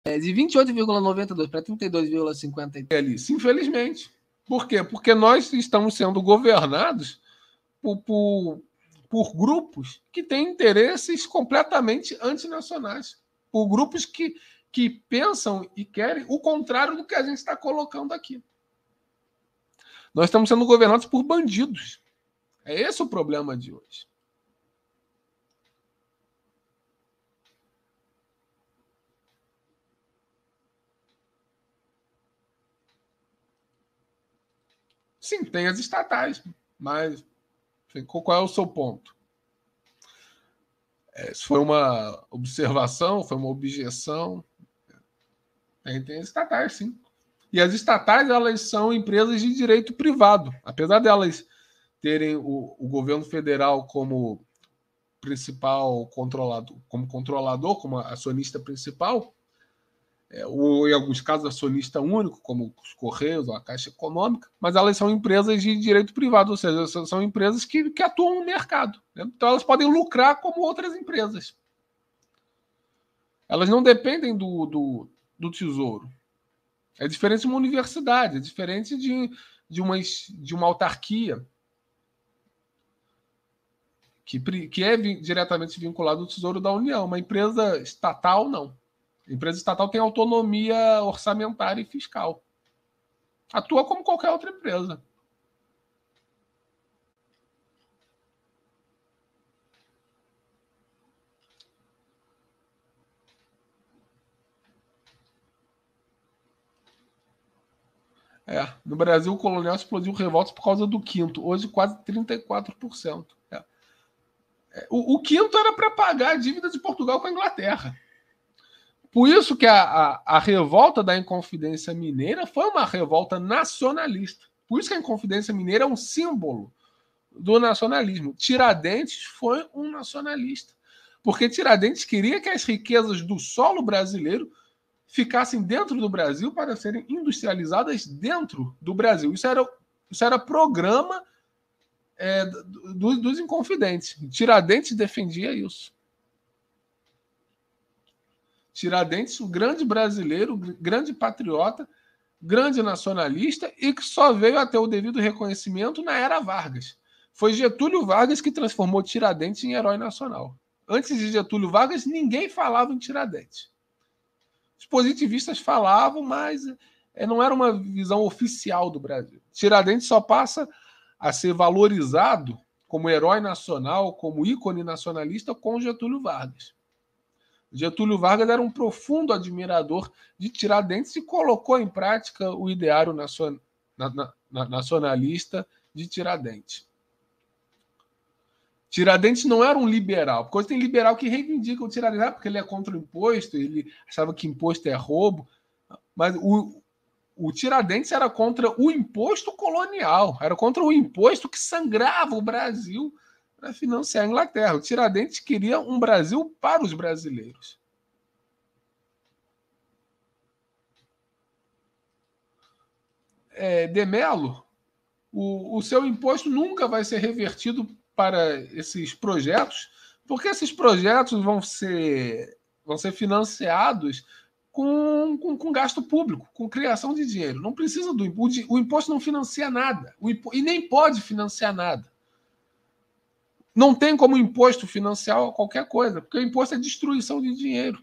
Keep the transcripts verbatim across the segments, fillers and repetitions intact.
É, de vinte e oito vírgula noventa e dois para trinta e dois vírgula cinquenta e três. Infelizmente. Por quê? Porque nós estamos sendo governados por, por, por grupos que têm interesses completamente antinacionais. Por grupos que, que pensam e querem o contrário do que a gente está colocando aqui. Nós estamos sendo governados por bandidos. É esse o problema de hoje. Sim, tem as estatais, mas qual é o seu ponto? É, se foi uma observação, foi uma objeção. Tem, tem as estatais, sim. E as estatais, elas são empresas de direito privado. Apesar delas terem o, o governo federal como principal controlador, como controlador, como acionista principal, é, ou em alguns casos acionista único, como os Correios ou a Caixa Econômica, mas elas são empresas de direito privado, ou seja, são empresas que, que atuam no mercado. Né? Então elas podem lucrar como outras empresas. Elas não dependem do, do, do tesouro. É diferente de uma universidade, é diferente de, de, uma, de uma autarquia que, que é diretamente vinculada ao Tesouro da União. Uma empresa estatal, não. A empresa estatal tem autonomia orçamentária e fiscal. Atua como qualquer outra empresa. É, no Brasil, o colonial explodiu revoltas por causa do quinto. Hoje, quase trinta e quatro por cento. É. É, o, o quinto era para pagar a dívida de Portugal com a Inglaterra. Por isso que a, a, a revolta da Inconfidência Mineira foi uma revolta nacionalista. Por isso que a Inconfidência Mineira é um símbolo do nacionalismo. Tiradentes foi um nacionalista. Porque Tiradentes queria que as riquezas do solo brasileiro ficassem dentro do Brasil para serem industrializadas dentro do Brasil. Isso era, isso era programa é, do, dos Inconfidentes. Tiradentes defendia isso. Tiradentes, o grande brasileiro, grande patriota, grande nacionalista e que só veio a ter o devido reconhecimento na era Vargas. Foi Getúlio Vargas que transformou Tiradentes em herói nacional. Antes de Getúlio Vargas, ninguém falava em Tiradentes. Os positivistas falavam, mas não era uma visão oficial do Brasil. Tiradentes só passa a ser valorizado como herói nacional, como ícone nacionalista com Getúlio Vargas. Getúlio Vargas era um profundo admirador de Tiradentes e colocou em prática o ideário nacionalista de Tiradentes. Tiradentes não era um liberal, porque hoje tem liberal que reivindica o Tiradentes porque ele é contra o imposto, ele achava que imposto é roubo, mas o, o Tiradentes era contra o imposto colonial, era contra o imposto que sangrava o Brasil para financiar a Inglaterra. O Tiradentes queria um Brasil para os brasileiros. É, de Mello, o, o seu imposto nunca vai ser revertido para esses projetos, porque esses projetos vão ser, vão ser financiados com, com, com gasto público, com criação de dinheiro. Não precisa do imposto. O imposto não financia nada. O impo, e nem pode financiar nada. Não tem como imposto financiar qualquer coisa, porque o imposto é destruição de dinheiro.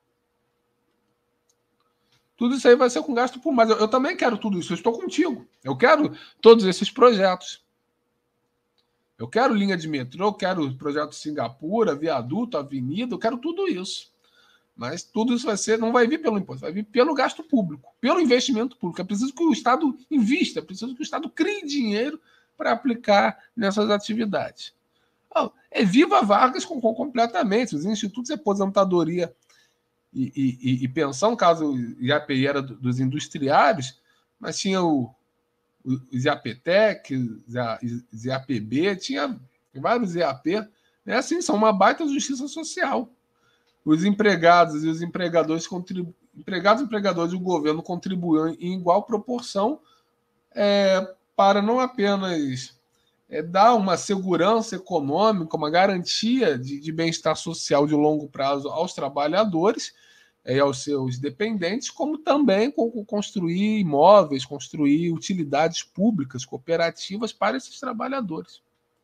Tudo isso aí vai ser com gasto público. Mas eu, eu também quero tudo isso. Eu estou contigo. Eu quero todos esses projetos. Eu quero linha de metrô, eu quero projeto Singapura, viaduto, avenida, eu quero tudo isso. Mas tudo isso vai ser, não vai vir pelo imposto, vai vir pelo gasto público, pelo investimento público. É preciso que o Estado invista, é preciso que o Estado crie dinheiro para aplicar nessas atividades. É viva Vargas com, com, completamente. Os institutos de aposentadoria e, e, e pensão, caso o I A P I era dos industriários, mas tinha o, o IAPTEC, o I A P B, tinha vários I A P. Né? Assim, são uma baita justiça social. Os empregados e os empregadores, contribu... empregados e empregadores do governo contribuíam em igual proporção é, para não apenas é, dar uma segurança econômica, uma garantia de, de bem-estar social de longo prazo aos trabalhadores, é, aos seus dependentes, como também com, construir imóveis, construir utilidades públicas, cooperativas para esses trabalhadores.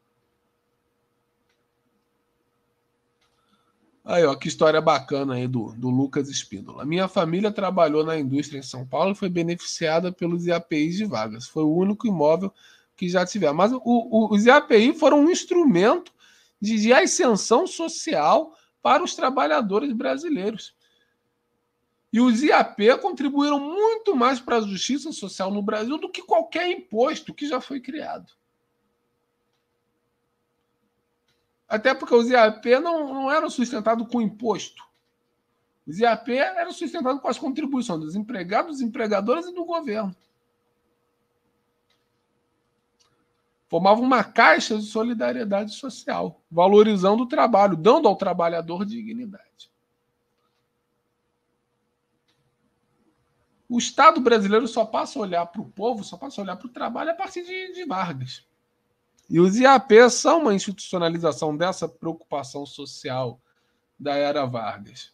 Aí, ó, que história bacana aí do, do Lucas Espíndola. Minha família trabalhou na indústria em São Paulo e foi beneficiada pelos I A P Is de vagas. Foi o único imóvel que já tiver. Mas o, o, os I A P I foram um instrumento de, de ascensão social para os trabalhadores brasileiros. E os I A P contribuíram muito mais para a justiça social no Brasil do que qualquer imposto que já foi criado. Até porque os I A P não, não eram sustentados com imposto. Os I A P eram sustentados com as contribuições dos empregados, dos empregadores e do governo. Formavam uma caixa de solidariedade social, valorizando o trabalho, dando ao trabalhador dignidade. O Estado brasileiro só passa a olhar para o povo, só passa a olhar para o trabalho a partir de, de Vargas. E os I A P são uma institucionalização dessa preocupação social da era Vargas.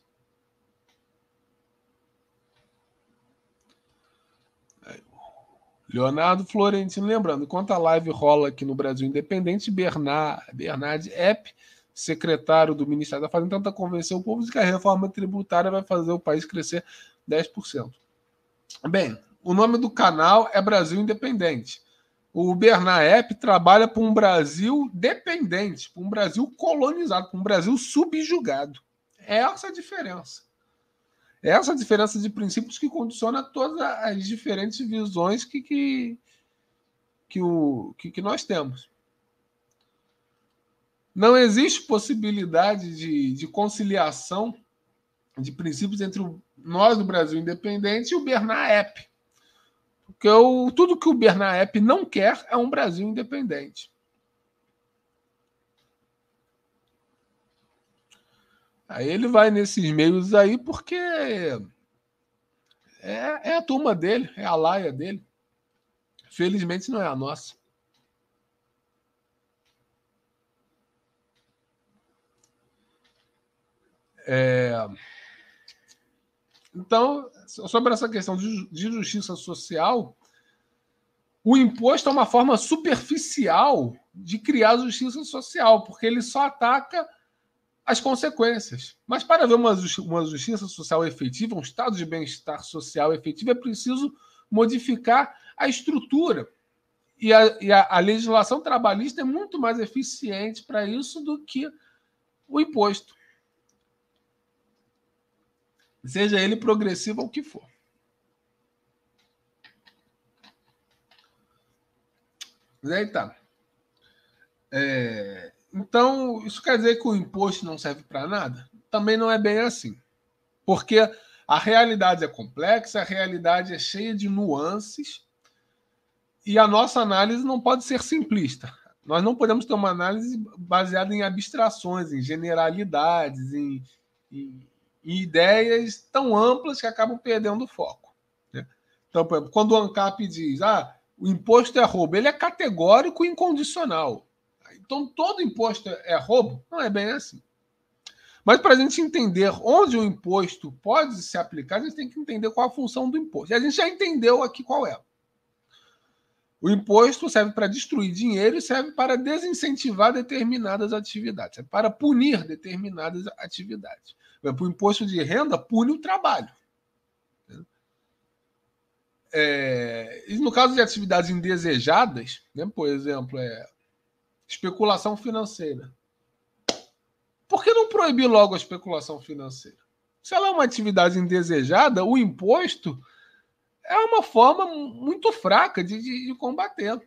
Leonardo Florentino, lembrando, enquanto a live rola aqui no Brasil Independente, Bernard, Bernard Epp, secretário do Ministério da Fazenda, tenta convencer o povo de que a reforma tributária vai fazer o país crescer dez por cento. Bem, o nome do canal é Brasil Independente. O Bernard Epp trabalha para um Brasil dependente, para um Brasil colonizado, para um Brasil subjugado. É essa a diferença. É essa a diferença de princípios que condiciona todas as diferentes visões que, que, que, o, que, que nós temos. Não existe possibilidade de, de conciliação de princípios entre o, nós do Brasil Independente e o Bernard Epp. Porque o, tudo que o Bernard Epp não quer é um Brasil independente. Aí ele vai nesses meios aí porque é, é a turma dele, é a laia dele. Felizmente não é a nossa. É... Então, sobre essa questão de justiça social, o imposto é uma forma superficial de criar justiça social, porque ele só ataca as consequências. Mas para ver uma, uma justiça social efetiva, um estado de bem-estar social efetivo, é preciso modificar a estrutura. E a, e a, a legislação trabalhista é muito mais eficiente para isso do que o imposto. Seja ele progressivo ou o que for. Mas aí tá. É... Então, isso quer dizer que o imposto não serve para nada? Também não é bem assim. Porque a realidade é complexa, a realidade é cheia de nuances e a nossa análise não pode ser simplista. Nós não podemos ter uma análise baseada em abstrações, em generalidades, em, em, em ideias tão amplas que acabam perdendo o foco. Né? Então, por exemplo, quando o ANCAP diz ah, o imposto é roubo, ele é categórico e incondicional. Então, todo imposto é roubo? Não é bem assim. Mas para a gente entender onde o imposto pode se aplicar, a gente tem que entender qual a função do imposto. E a gente já entendeu aqui qual é. O imposto serve para destruir dinheiro e serve para desincentivar determinadas atividades, serve para punir determinadas atividades. O imposto de renda pune o trabalho. É, e no caso de atividades indesejadas, né, por exemplo, é, especulação financeira. Por que não proibir logo a especulação financeira? Se ela é uma atividade indesejada, o imposto é uma forma muito fraca de, de, de combater.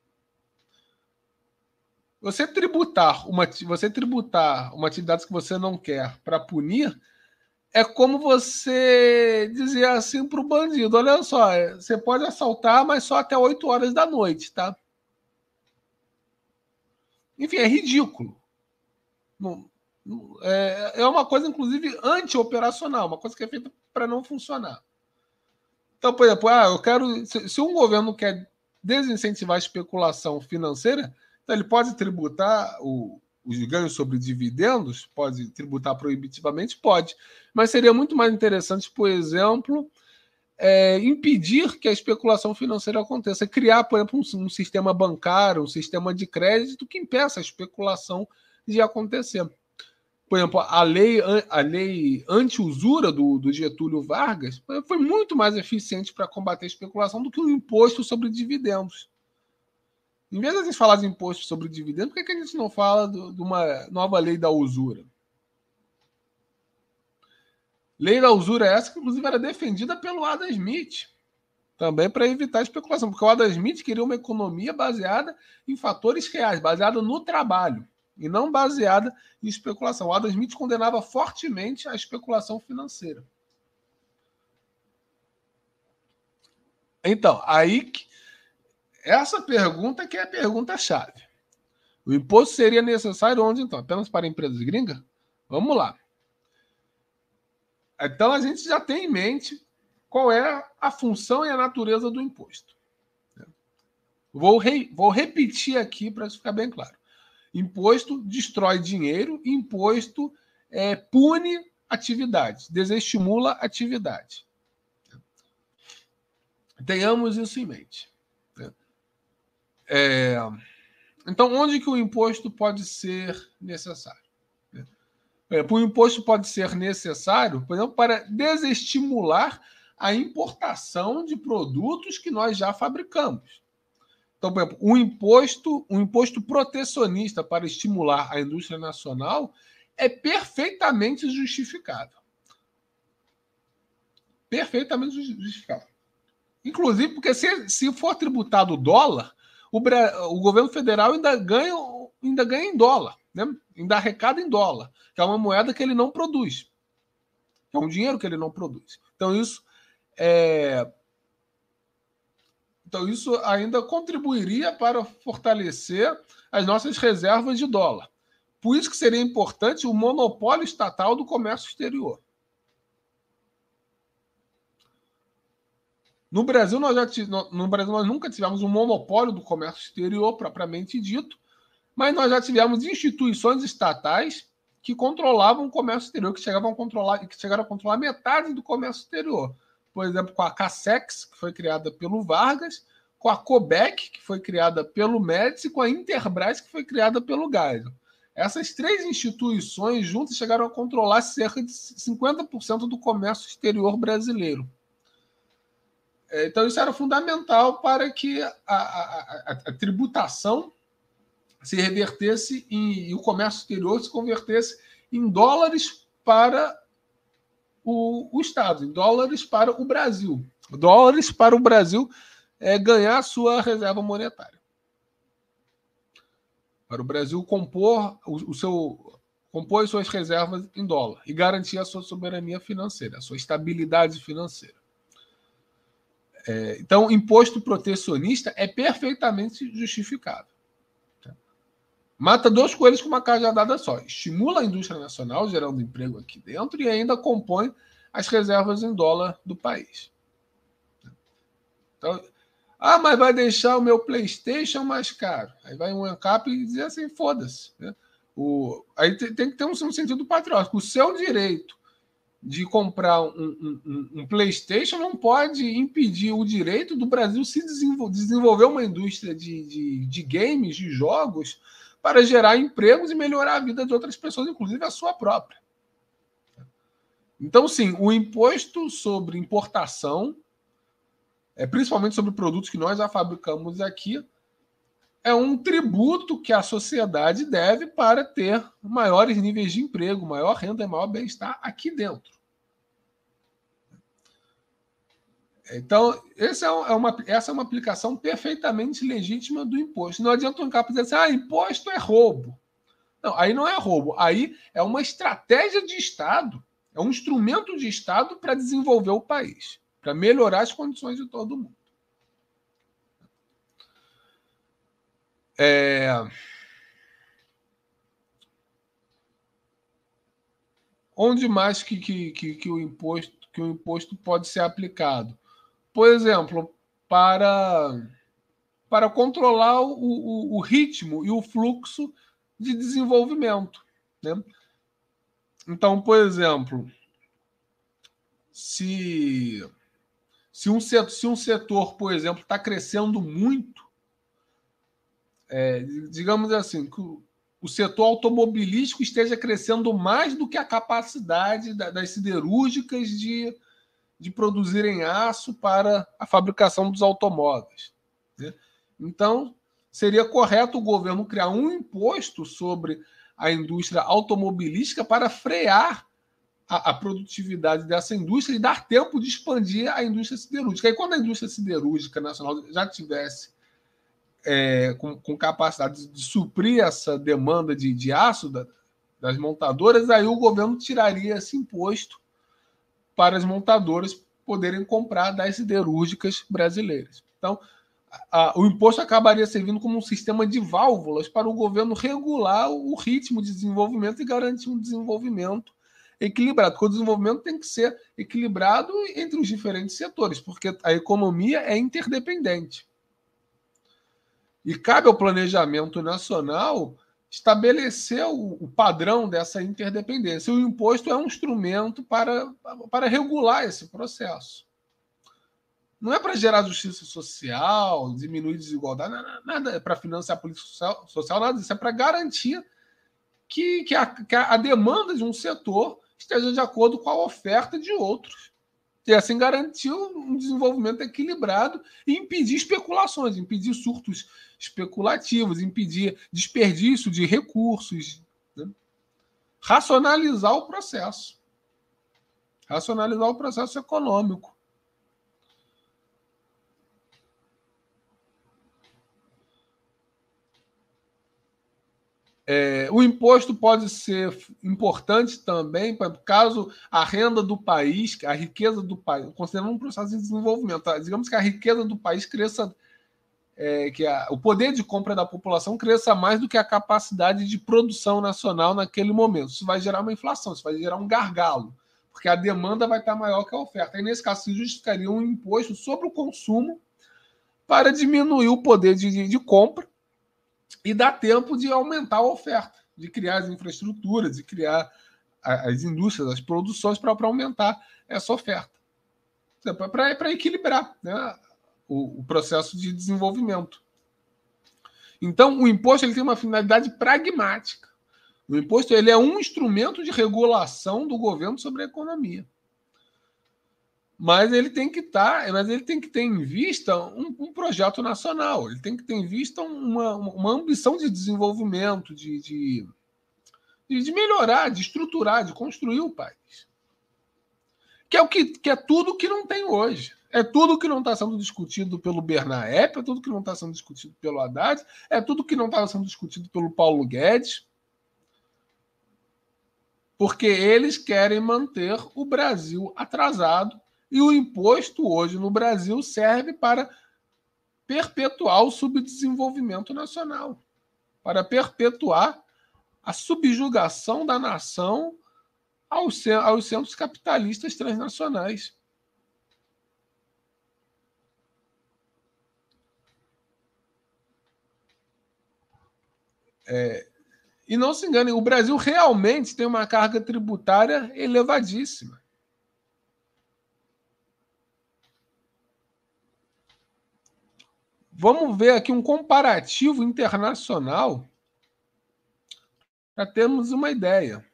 Você tributar, uma, você tributar uma atividade que você não quer para punir é como você dizer assim para o bandido, olha só, você pode assaltar, mas só até oito horas da noite, tá? Enfim, é ridículo. Não, não, é, é uma coisa, inclusive, anti-operacional, uma coisa que é feita para não funcionar. Então, por exemplo, ah, eu quero. Se, se um governo quer desincentivar a especulação financeira, então ele pode tributar o, os ganhos sobre dividendos, pode tributar proibitivamente? Pode. Mas seria muito mais interessante, por exemplo, é, impedir que a especulação financeira aconteça. Criar, por exemplo, um, um sistema bancário, um sistema de crédito que impeça a especulação de acontecer. Por exemplo, a lei, a lei anti-usura do, do Getúlio Vargas foi muito mais eficiente para combater a especulação do que o imposto sobre dividendos. Em vez de a gente falar de imposto sobre dividendos, por que, que a gente não fala do, de uma nova lei da usura? Lei da usura essa que, inclusive, era defendida pelo Adam Smith, também para evitar a especulação, porque o Adam Smith queria uma economia baseada em fatores reais, baseada no trabalho, e não baseada em especulação. O Adam Smith condenava fortemente a especulação financeira. Então, aí essa pergunta que é a pergunta-chave. O imposto seria necessário onde, então? Apenas para empresas gringas? Vamos lá. Então, a gente já tem em mente qual é a função e a natureza do imposto. Vou, re... Vou repetir aqui para ficar bem claro. Imposto destrói dinheiro, imposto é, pune atividade, desestimula atividade. Tenhamos isso em mente. É... Então, onde que o imposto pode ser necessário? É, o imposto pode ser necessário, por exemplo, para desestimular a importação de produtos que nós já fabricamos. Então, por exemplo, um imposto, um imposto protecionista para estimular a indústria nacional é perfeitamente justificável. Perfeitamente justificável. Inclusive, porque se, se for tributado o dólar, o, o governo federal ainda ganha, ainda ganha em dólar, né? Ainda arrecada em dólar, que é uma moeda que ele não produz. É um dinheiro que ele não produz. Então, isso é... Então, isso ainda contribuiria para fortalecer as nossas reservas de dólar. Por isso que seria importante o monopólio estatal do comércio exterior. No Brasil, nós já, no Brasil, nós nunca tivemos um monopólio do comércio exterior, propriamente dito, mas nós já tivemos instituições estatais que controlavam o comércio exterior, que chegavam a controlar, que chegaram a controlar metade do comércio exterior. Por exemplo, com a Cassex, que foi criada pelo Vargas, com a Cobec, que foi criada pelo Médici, e com a Interbras, que foi criada pelo Geisel. Essas três instituições juntas chegaram a controlar cerca de cinquenta por cento do comércio exterior brasileiro. Então, isso era fundamental para que a, a, a, a tributação se revertesse em, e o comércio exterior se convertesse em dólares para o, o Estado, em dólares para o Brasil. Dólares para o Brasil é, ganhar a sua reserva monetária. Para o Brasil compor o, o seu compor as suas reservas em dólar e garantir a sua soberania financeira, a sua estabilidade financeira. É, então, imposto protecionista é perfeitamente justificável. Mata dois coelhos com uma cajadada só. Estimula a indústria nacional, gerando emprego aqui dentro, e ainda compõe as reservas em dólar do país. Então, ah, mas vai deixar o meu PlayStation mais caro. Aí vai um ANCAP e diz assim, foda-se. Né? O, aí tem, tem que ter um, um sentido patriótico. O seu direito de comprar um, um, um, um PlayStation não pode impedir o direito do Brasil se desenvolver, desenvolver uma indústria de, de, de games, de jogos, para gerar empregos e melhorar a vida de outras pessoas, inclusive a sua própria. Então, sim, o imposto sobre importação, é, principalmente sobre produtos que nós já fabricamos aqui, é um tributo que a sociedade deve para ter maiores níveis de emprego, maior renda e maior bem-estar aqui dentro. Então, esse é uma, essa é uma aplicação perfeitamente legítima do imposto. Não adianta um capa dizer assim, ah, imposto é roubo. Não, aí não é roubo. Aí é uma estratégia de Estado, é um instrumento de Estado para desenvolver o país, para melhorar as condições de todo mundo. É... Onde mais que, que, que, que, o imposto, que o imposto pode ser aplicado? Por exemplo, para, para controlar o, o, o ritmo e o fluxo de desenvolvimento, né? Então, por exemplo, se, se, um, setor, se um setor, por exemplo, está crescendo muito, é, digamos assim, que o, o setor automobilístico esteja crescendo mais do que a capacidade da, das siderúrgicas de, de produzirem aço para a fabricação dos automóveis, né? Então, seria correto o governo criar um imposto sobre a indústria automobilística para frear a, a produtividade dessa indústria e dar tempo de expandir a indústria siderúrgica. E quando a indústria siderúrgica nacional já tivesse é, com, com capacidade de suprir essa demanda de, de aço da, das montadoras, aí o governo tiraria esse imposto para as montadoras poderem comprar das siderúrgicas brasileiras. Então, a, o imposto acabaria servindo como um sistema de válvulas para o governo regular o ritmo de desenvolvimento e garantir um desenvolvimento equilibrado. Porque o desenvolvimento tem que ser equilibrado entre os diferentes setores, porque a economia é interdependente. E cabe ao planejamento nacional estabelecer o, o padrão dessa interdependência. O imposto é um instrumento para, para regular esse processo. Não é para gerar justiça social, diminuir desigualdade, nada, nada é para financiar a política social, social, nada disso. É para garantir que, que, a, que a demanda de um setor esteja de acordo com a oferta de outros. E assim garantir um desenvolvimento equilibrado e impedir especulações, impedir surtos especulativos, impedir desperdício de recursos, né? Racionalizar o processo. Racionalizar o processo econômico. É, o imposto pode ser importante também, caso a renda do país, a riqueza do país, considerando um processo de desenvolvimento, tá? Digamos que a riqueza do país cresça, é, que a, o poder de compra da população cresça mais do que a capacidade de produção nacional naquele momento. Isso vai gerar uma inflação, isso vai gerar um gargalo, porque a demanda vai estar maior que a oferta. E nesse caso, se justificaria um imposto sobre o consumo para diminuir o poder de, de, de compra e dá tempo de aumentar a oferta, de criar as infraestruturas, de criar as indústrias, as produções para aumentar essa oferta. Para equilibrar, né, o, o processo de desenvolvimento. Então, o imposto ele tem uma finalidade pragmática. O imposto ele é um instrumento de regulação do governo sobre a economia. Mas ele tem que estar, mas ele tem que ter em vista um, um projeto nacional, ele tem que ter em vista uma, uma ambição de desenvolvimento, de, de, de melhorar, de estruturar, de construir o país. Que é, o que, que é tudo que não tem hoje. É tudo que não está sendo discutido pelo Bernard Epp, é tudo que não está sendo discutido pelo Haddad, é tudo que não está sendo discutido pelo Paulo Guedes, porque eles querem manter o Brasil atrasado. E o imposto hoje no Brasil serve para perpetuar o subdesenvolvimento nacional, para perpetuar a subjugação da nação aos, aos centros capitalistas transnacionais. É, e não se enganem, o Brasil realmente tem uma carga tributária elevadíssima. Vamos ver aqui um comparativo internacional para termos uma ideia.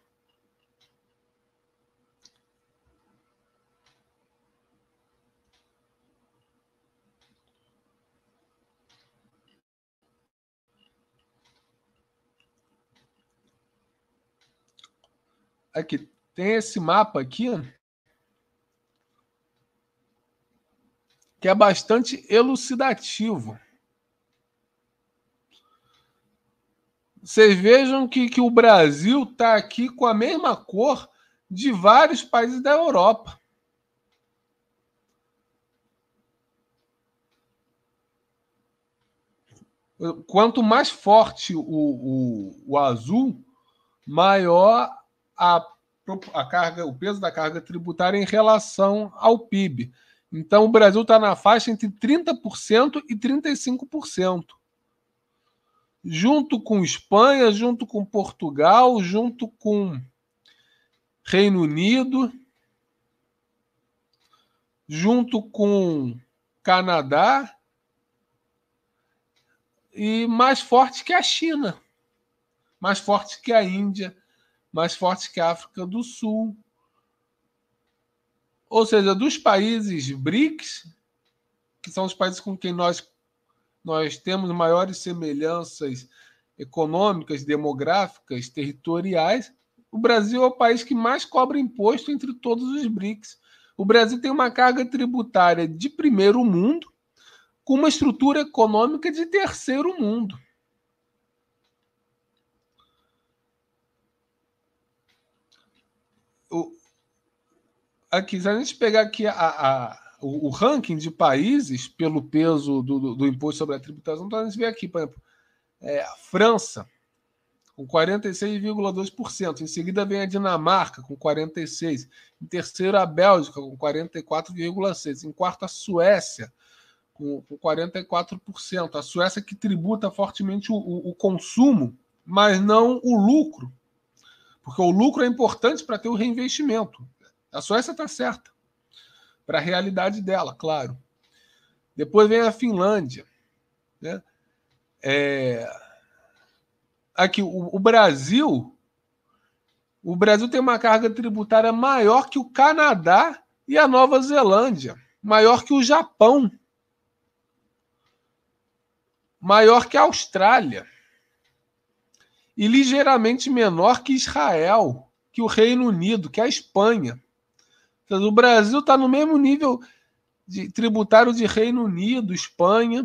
Aqui tem esse mapa aqui, que é bastante elucidativo. Vocês vejam que, que o Brasil está aqui com a mesma cor de vários países da Europa. Quanto mais forte o, o, o azul, maior a, a carga, o peso da carga tributária em relação ao P I B. Então, o Brasil está na faixa entre trinta por cento e trinta e cinco por cento. junto com Espanha, junto com Portugal, junto com Reino Unido, junto com Canadá e mais forte que a China, mais forte que a Índia, mais forte que a África do Sul. Ou seja, dos países BRICS, que são os países com quem nós, nós temos maiores semelhanças econômicas, demográficas, territoriais, o Brasil é o país que mais cobra imposto entre todos os BRICS. O Brasil tem uma carga tributária de primeiro mundo, com uma estrutura econômica de terceiro mundo. O, aqui, se a gente pegar aqui a, a, o, o ranking de países pelo peso do, do, do imposto sobre a tributação, então a gente vê aqui, por exemplo, é, a França, com quarenta e seis vírgula dois por cento. Em seguida vem a Dinamarca, com quarenta e seis por cento. Em terceiro, a Bélgica, com quarenta e quatro vírgula seis por cento. Em quarto, a Suécia, com, com quarenta e quatro por cento. A Suécia que tributa fortemente o, o, o consumo, mas não o lucro. Porque o lucro é importante para ter o reinvestimento. A Suécia está certa. Para a realidade dela, claro. Depois vem a Finlândia. Né? É... Aqui, o, o Brasil... O Brasil tem uma carga tributária maior que o Canadá e a Nova Zelândia. Maior que o Japão. Maior que a Austrália. E ligeiramente menor que Israel, que o Reino Unido, que a Espanha. Então, o Brasil está no mesmo nível de tributário de Reino Unido, Espanha,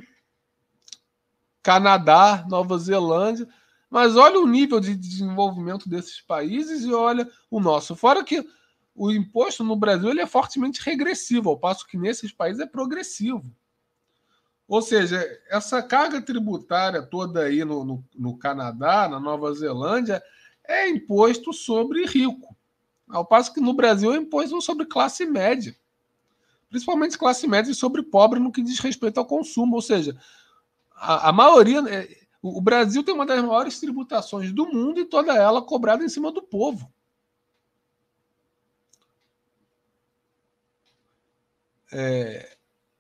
Canadá, Nova Zelândia. Mas olha o nível de desenvolvimento desses países e olha o nosso. Fora que o imposto no Brasil ele é fortemente regressivo, ao passo que nesses países é progressivo. Ou seja, essa carga tributária toda aí no, no, no Canadá, na Nova Zelândia, é imposto sobre rico. Ao passo que no Brasil é imposto sobre classe média. Principalmente classe média e sobre pobre no que diz respeito ao consumo. Ou seja, a, a maioria... O Brasil tem uma das maiores tributações do mundo e toda ela cobrada em cima do povo. É...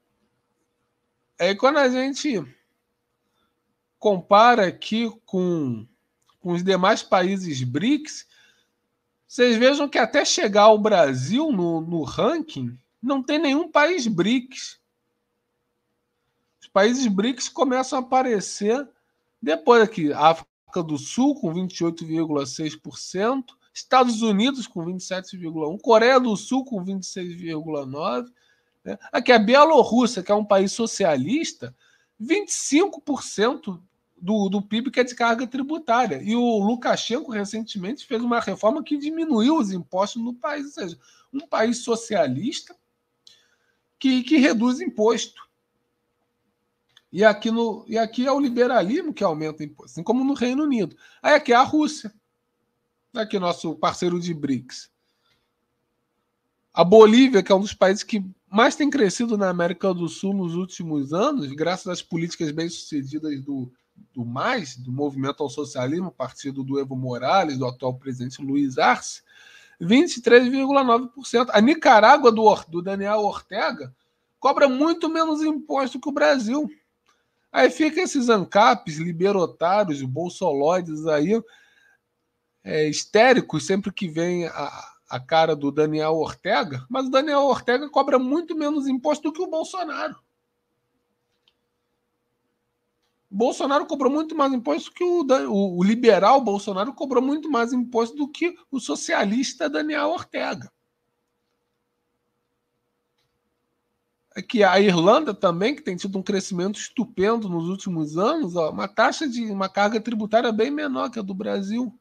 Aí quando a gente compara aqui com, com os demais países BRICS, vocês vejam que até chegar ao Brasil no, no ranking, não tem nenhum país BRICS. Os países BRICS começam a aparecer depois aqui. África do Sul com vinte e oito vírgula seis por cento, Estados Unidos com vinte e sete vírgula um por cento, Coreia do Sul com vinte e seis vírgula nove por cento. Né? Aqui a Bielorrússia, que é um país socialista, vinte e cinco por cento do, do P I B que é de carga tributária. E o Lukashenko recentemente fez uma reforma que diminuiu os impostos no país. Ou seja, um país socialista que, que reduz imposto. E aqui, no, e aqui é o liberalismo que aumenta o imposto, assim como no Reino Unido. Aí aqui é a Rússia. Aqui nosso parceiro de BRICS. A Bolívia, que é um dos países que mais tem crescido na América do Sul nos últimos anos, graças às políticas bem-sucedidas do, do M A S, do Movimento ao Socialismo, partido do Evo Morales, do atual presidente Luiz Arce, vinte e três vírgula nove por cento. A Nicarágua do, do Daniel Ortega cobra muito menos imposto que o Brasil. Aí fica esses ANCAPs, liberotários, bolsoloides aí, é, histéricos sempre que vem a, a cara do Daniel Ortega, mas o Daniel Ortega cobra muito menos imposto do que o Bolsonaro. O Bolsonaro cobrou muito mais imposto que o, o, o liberal Bolsonaro cobrou muito mais imposto do que o socialista Daniel Ortega. Que a Irlanda também, que tem tido um crescimento estupendo nos últimos anos, ó, uma taxa de uma carga tributária bem menor que a do Brasil.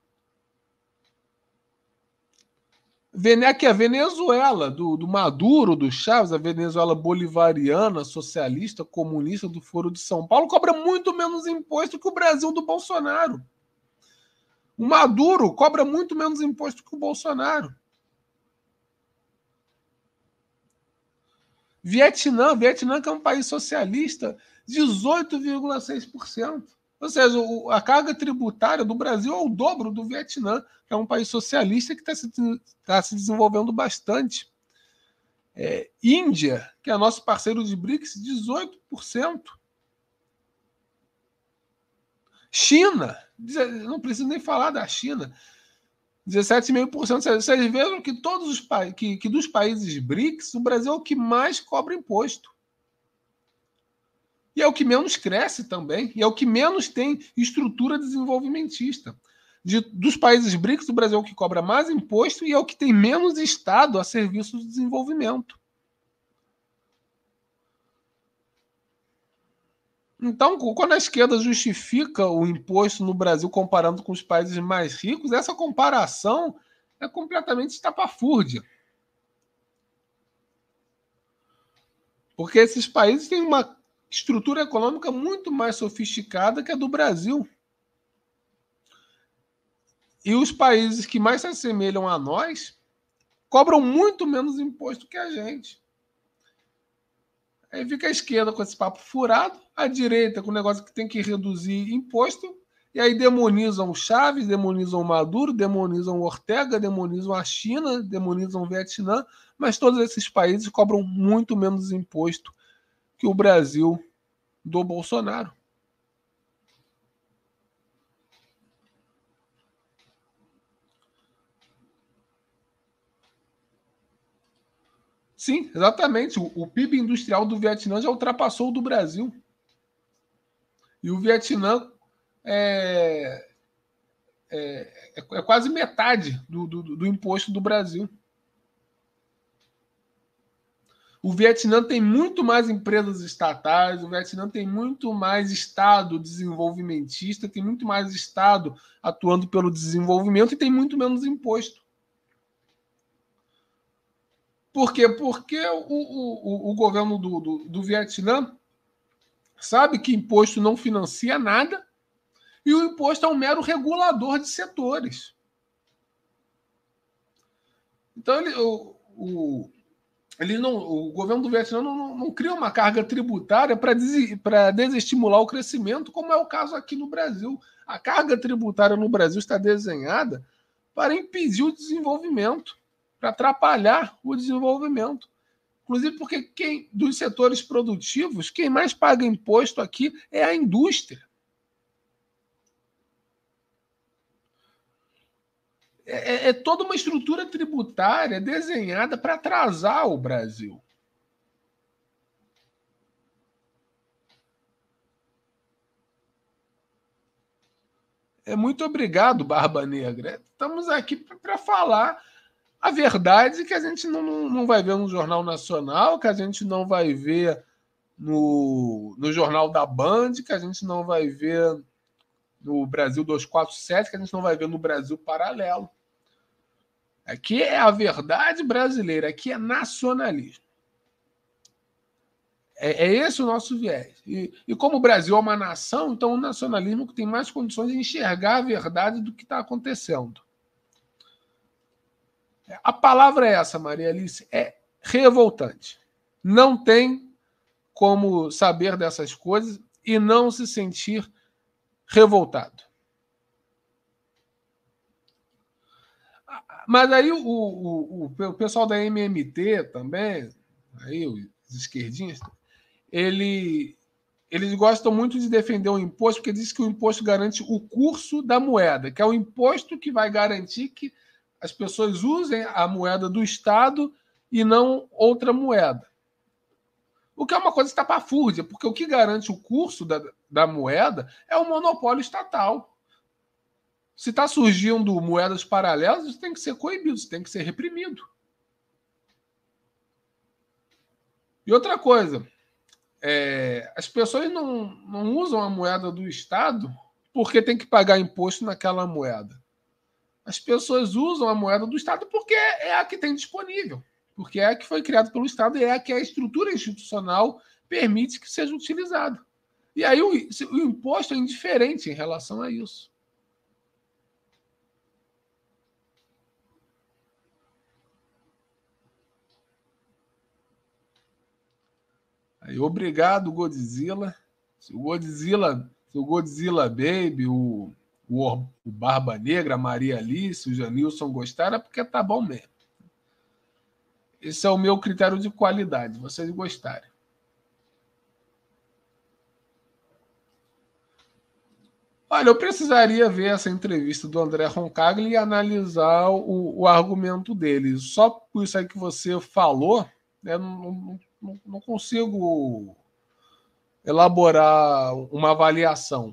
Aqui a Venezuela, do, do Maduro, do Chávez, a Venezuela bolivariana, socialista, comunista do Foro de São Paulo, cobra muito menos imposto que o Brasil do Bolsonaro. O Maduro cobra muito menos imposto que o Bolsonaro. Vietnã, Vietnã que é um país socialista, dezoito vírgula seis por cento. Ou seja, o, a carga tributária do Brasil é o dobro do Vietnã, que é um país socialista que está se, tá se desenvolvendo bastante. É, Índia, que é nosso parceiro de BRICS, dezoito por cento. China, não preciso nem falar da China, dezessete vírgula cinco por cento. Vocês viram que todos os pa... que, que dos países BRICS, o Brasil é o que mais cobra imposto. E é o que menos cresce também, e é o que menos tem estrutura desenvolvimentista. De, dos países BRICS, o Brasil é o que cobra mais imposto e é o que tem menos Estado a serviço do desenvolvimento. Então, quando a esquerda justifica o imposto no Brasil comparando com os países mais ricos, essa comparação é completamente estapafúrdia. Porque esses países têm uma estrutura econômica muito mais sofisticada que a do Brasil. E os países que mais se assemelham a nós cobram muito menos imposto que a gente. Aí fica a esquerda com esse papo furado, a direita com o negócio que tem que reduzir imposto, e aí demonizam o Chaves, demonizam o Maduro, demonizam o Ortega, demonizam a China, demonizam o Vietnã, mas todos esses países cobram muito menos imposto que o Brasil do Bolsonaro. Sim, exatamente. O, o P I B industrial do Vietnã já ultrapassou o do Brasil. E o Vietnã é, é, é quase metade do, do, do imposto do Brasil. O Vietnã tem muito mais empresas estatais, o Vietnã tem muito mais Estado desenvolvimentista, tem muito mais Estado atuando pelo desenvolvimento e tem muito menos imposto. Por quê? Porque o, o, o governo do, do, do Vietnã sabe que imposto não financia nada e o imposto é um mero regulador de setores. Então, ele, o, o, ele não, o governo do Vietnã não, não, não cria uma carga tributária para des, desestimular o crescimento, como é o caso aqui no Brasil. A carga tributária no Brasil está desenhada para impedir o desenvolvimento, para atrapalhar o desenvolvimento. Inclusive porque quem, dos setores produtivos, quem mais paga imposto aqui é a indústria. É, é toda uma estrutura tributária desenhada para atrasar o Brasil. É, muito obrigado, Barba Negra. Estamos aqui para falar a verdade que a gente não, não, não vai ver no Jornal Nacional, que a gente não vai ver no, no Jornal da Band, que a gente não vai ver no Brasil duzentos e quarenta e sete, que a gente não vai ver no Brasil Paralelo. Aqui é a verdade brasileira, aqui é nacionalismo. É, é esse o nosso viés. E, e como o Brasil é uma nação, então o nacionalismo tem mais condições de enxergar a verdade do que está acontecendo. A palavra é essa, Maria Alice, é revoltante. Não tem como saber dessas coisas e não se sentir revoltado. Mas aí o, o, o pessoal da M M T também, aí os esquerdinhas, ele, eles gostam muito de defender o imposto, porque diz que o imposto garante o curso da moeda, que é o imposto que vai garantir que as pessoas usem a moeda do Estado e não outra moeda. O que é uma coisa estapafúrdia, porque o que garante o curso da, da moeda é o monopólio estatal. Se está surgindo moedas paralelas, isso tem que ser coibido, isso tem que ser reprimido. E outra coisa, é, as pessoas não, não usam a moeda do Estado porque tem que pagar imposto naquela moeda. As pessoas usam a moeda do Estado porque é a que tem disponível, porque é a que foi criada pelo Estado e é a que a estrutura institucional permite que seja utilizada. E aí o, o imposto é indiferente em relação a isso. Aí, obrigado, Godzilla. Se o Godzilla o Godzilla Baby, o, o, o Barba Negra, a Maria Alice, o Janilson gostaram, é porque tá bom mesmo. Esse é o meu critério de qualidade, vocês gostarem. Olha, eu precisaria ver essa entrevista do André Roncaglia e analisar o, o argumento dele. Só por isso aí que você falou, né, não, não, não consigo elaborar uma avaliação.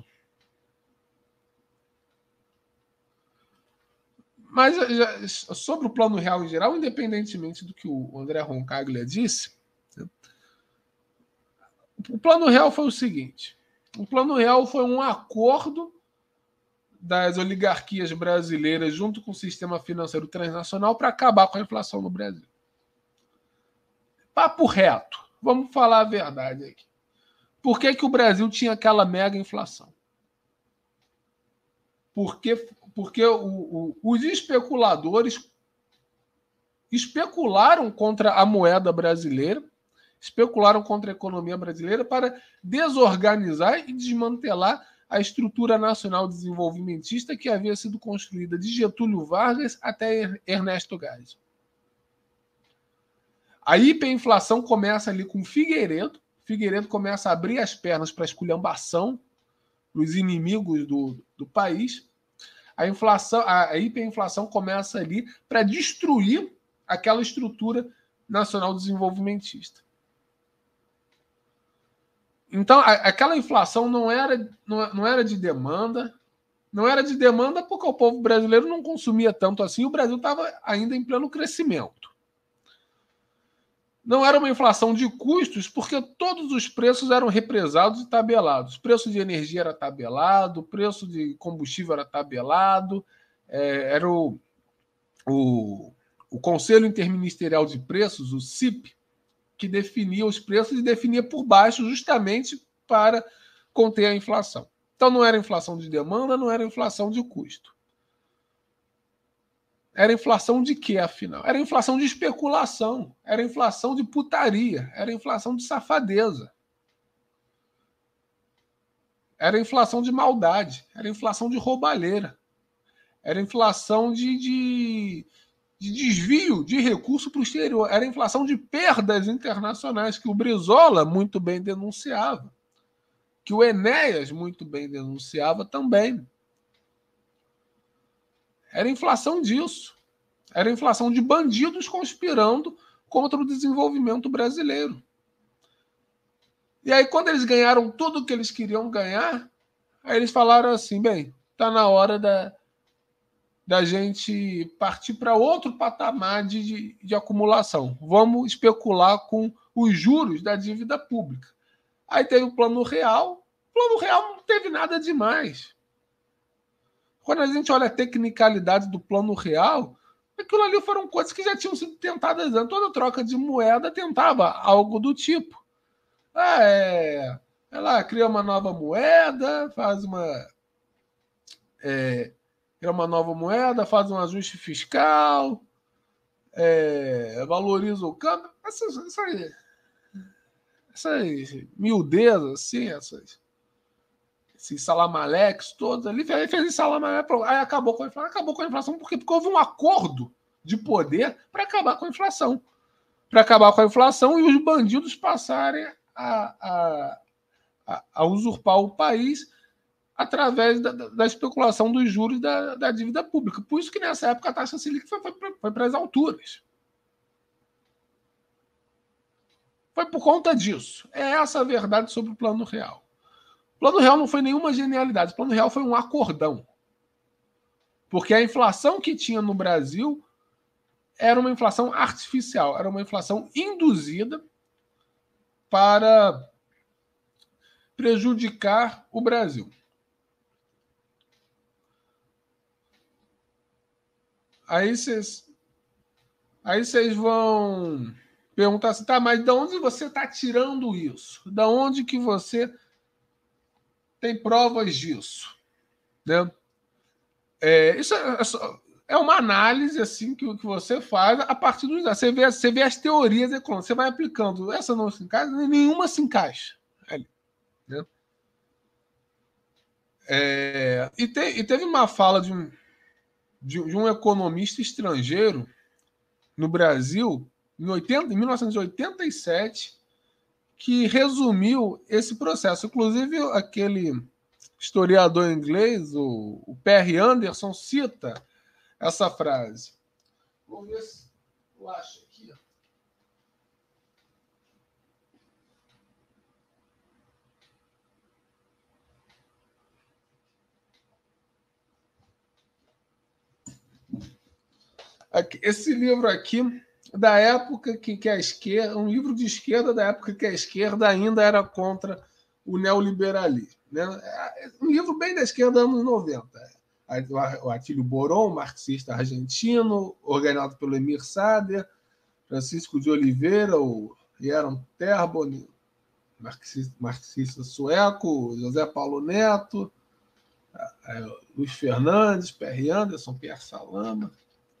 Mas já, sobre o Plano Real em geral, independentemente do que o André Roncaglia disse, o Plano Real foi o seguinte: o Plano Real foi um acordo das oligarquias brasileiras junto com o sistema financeiro transnacional para acabar com a inflação no Brasil. Papo reto, vamos falar a verdade aqui. Por que, que o Brasil tinha aquela mega inflação? Porque, porque o, o, os especuladores especularam contra a moeda brasileira, especularam contra a economia brasileira para desorganizar e desmantelar a estrutura nacional desenvolvimentista que havia sido construída de Getúlio Vargas até Ernesto Geisel. A hiperinflação começa ali com Figueiredo. Figueiredo começa a abrir as pernas para a esculhambação dos inimigos do, do país. A, inflação, a, a hiperinflação começa ali para destruir aquela estrutura nacional desenvolvimentista. Então, a, aquela inflação não era, não, não era de demanda, não era de demanda porque o povo brasileiro não consumia tanto assim, o Brasil estava ainda em pleno crescimento. Não era uma inflação de custos, porque todos os preços eram represados e tabelados. O preço de energia era tabelado, o preço de combustível era tabelado, é, era o, o, o Conselho Interministerial de Preços, o C I P, que definia os preços e definia por baixo justamente para conter a inflação. Então não era inflação de demanda, não era inflação de custo. Era inflação de quê, afinal? Era inflação de especulação, era inflação de putaria, era inflação de safadeza. Era inflação de maldade, era inflação de roubalheira, era inflação de, de, de desvio de recurso para o exterior, era inflação de perdas internacionais, que o Brizola muito bem denunciava, que o Enéas muito bem denunciava também. Era inflação disso. Era inflação de bandidos conspirando contra o desenvolvimento brasileiro. E aí, quando eles ganharam tudo o que eles queriam ganhar, aí eles falaram assim, bem, está na hora da, da gente partir para outro patamar de, de, de acumulação. Vamos especular com os juros da dívida pública. Aí teve o Plano Real. O Plano Real não teve nada demais. Quando a gente olha a tecnicalidade do Plano Real, aquilo ali foram coisas que já tinham sido tentadas antes. Toda troca de moeda tentava algo do tipo. Ah, é... Ela cria uma nova moeda, faz uma... É, cria uma nova moeda, faz um ajuste fiscal, é, valoriza o câmbio. Essas, essas, essas miudezas, assim, essas... esses salamaleques todos ali, fez esse salamaleque, aí acabou com a inflação. Acabou com a inflação por quê? Porque houve um acordo de poder para acabar com a inflação. Para acabar com a inflação e os bandidos passarem a, a, a, a usurpar o país através da, da especulação dos juros da, da dívida pública. Por isso que nessa época a taxa Selic foi, foi, foi para as alturas. Foi por conta disso. É essa a verdade sobre o Plano Real. O Plano Real não foi nenhuma genialidade. O Plano Real foi um acordão. Porque a inflação que tinha no Brasil era uma inflação artificial, era uma inflação induzida para prejudicar o Brasil. Aí vocês aí vocês vão perguntar assim, tá, mas de onde você está tirando isso? Da onde que você tem provas disso? Né? É, isso é, é uma análise assim que, que você faz a partir dos dados. Você vê, você vê as teorias econômicas, você vai aplicando. Essa não se encaixa, nenhuma se encaixa. Ali, né? É, e, te, e teve uma fala de um, de, de um economista estrangeiro no Brasil, em, oitenta, em mil novecentos e oitenta e sete, que resumiu esse processo. Inclusive, aquele historiador inglês, o, o Perry Anderson, cita essa frase. Vou ver se eu acho aqui. Aqui, esse livro aqui, da época que, que a esquerda, um livro de esquerda da época que a esquerda ainda era contra o neoliberalismo. Né? Um livro bem da esquerda, anos noventa. O Atílio Boron, marxista argentino, organizado pelo Emir Sader, Francisco de Oliveira, o Aaron Terborn, marxista, marxista sueco, José Paulo Neto, Luiz Fernandes, Perry Anderson, Pierre Salama.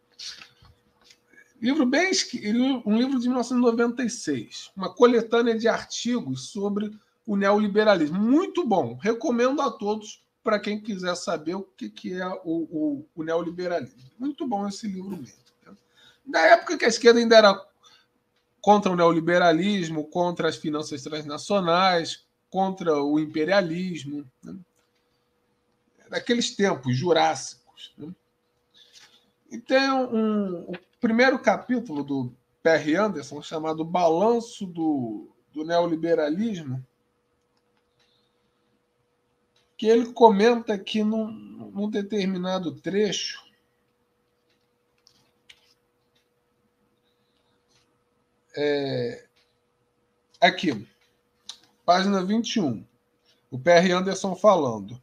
Livro bem, um livro de mil novecentos e noventa e seis, uma coletânea de artigos sobre o neoliberalismo. Muito bom. Recomendo a todos, para quem quiser saber o que, que é o, o, o neoliberalismo. Muito bom esse livro mesmo. Na época que a esquerda ainda era contra o neoliberalismo, contra as finanças transnacionais, contra o imperialismo. Né? Naqueles tempos jurássicos. Né? E tem um, um primeiro capítulo do Perry Anderson, chamado Balanço do, do Neoliberalismo, que ele comenta aqui num, num determinado trecho é, aqui, página vinte e um, o Perry Anderson falando.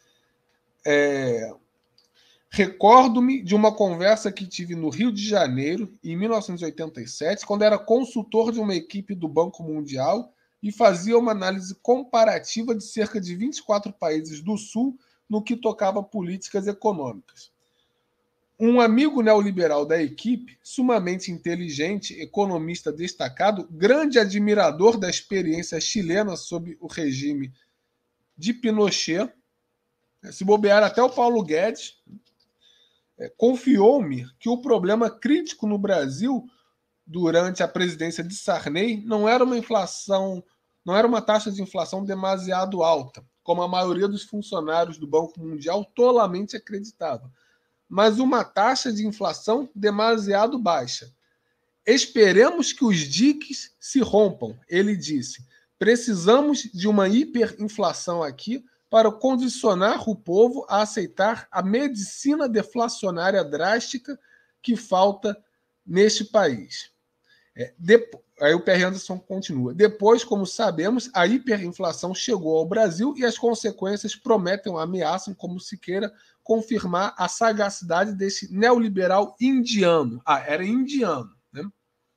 É, Recordo-me de uma conversa que tive no Rio de Janeiro, em mil novecentos e oitenta e sete, quando era consultor de uma equipe do Banco Mundial e fazia uma análise comparativa de cerca de vinte e quatro países do Sul no que tocava políticas econômicas. Um amigo neoliberal da equipe, sumamente inteligente, economista destacado, grande admirador da experiência chilena sob o regime de Pinochet, se bobear até o Paulo Guedes, confiou-me que o problema crítico no Brasil durante a presidência de Sarney não era uma inflação, não era uma taxa de inflação demasiado alta, como a maioria dos funcionários do Banco Mundial tolamente acreditava, mas uma taxa de inflação demasiado baixa. Esperemos que os diques se rompam, ele disse. Precisamos de uma hiperinflação aqui para condicionar o povo a aceitar a medicina deflacionária drástica que falta neste país. É, depois, aí o Perry Anderson continua. Depois, como sabemos, a hiperinflação chegou ao Brasil e as consequências prometem ou ameaçam, como se queira, confirmar a sagacidade desse neoliberal indiano. Ah, era indiano. Né?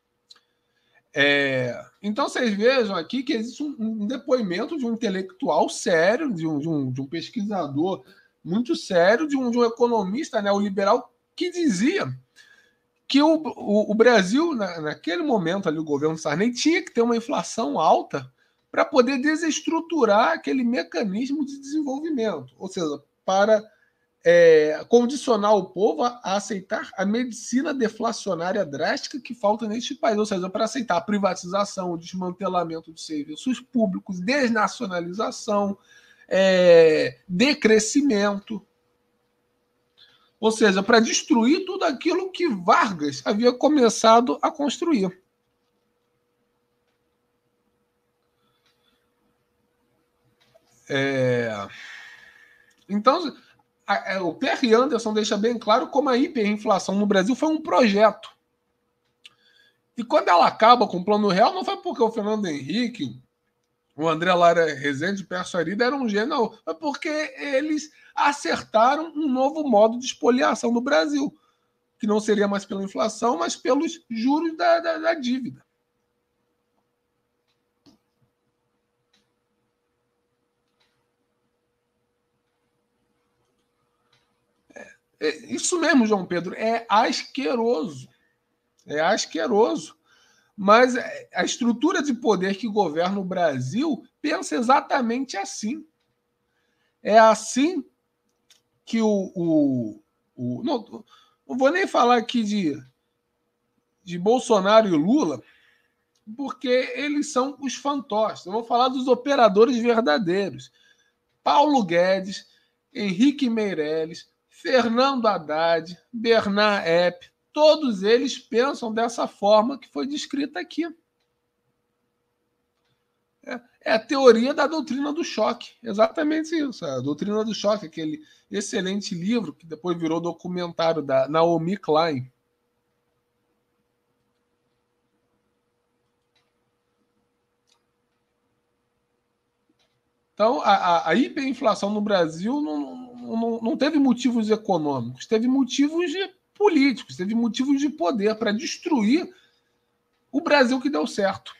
É, então, vocês vejam aqui que existe um, um depoimento de um intelectual sério, de um, de um, de um pesquisador muito sério, de um, de um economista neoliberal que dizia que o, o, o Brasil, na, naquele momento ali, o governo Sarney, tinha que ter uma inflação alta para poder desestruturar aquele mecanismo de desenvolvimento, ou seja, para é, condicionar o povo a, a aceitar a medicina deflacionária drástica que falta neste país, ou seja, para aceitar a privatização, o desmantelamento de serviços públicos, desnacionalização, é, decrescimento. Ou seja, para destruir tudo aquilo que Vargas havia começado a construir. É... Então, a, a, o Perry Anderson deixa bem claro como a hiperinflação no Brasil foi um projeto. E quando ela acaba com o Plano Real, não foi porque o Fernando Henrique, o André Lara Rezende, Perso Arida eram um gênio, foi porque eles acertaram um novo modo de espoliação no Brasil, que não seria mais pela inflação, mas pelos juros da, da, da dívida. É, é, isso mesmo, João Pedro, é asqueroso. É asqueroso. Mas a estrutura de poder que governa o Brasil pensa exatamente assim. É assim que o... o, o não, não vou nem falar aqui de, de Bolsonaro e Lula, porque eles são os fantoches. Eu vou falar dos operadores verdadeiros. Paulo Guedes, Henrique Meirelles, Fernando Haddad, Bernard Epp, todos eles pensam dessa forma que foi descrita aqui. É a teoria da doutrina do choque. Exatamente isso. A doutrina do choque, aquele excelente livro que depois virou documentário da Naomi Klein. Então, a, a, a hiperinflação no Brasil não, não, não teve motivos econômicos, teve motivos de políticos, teve motivos de poder para destruir o Brasil que deu certo.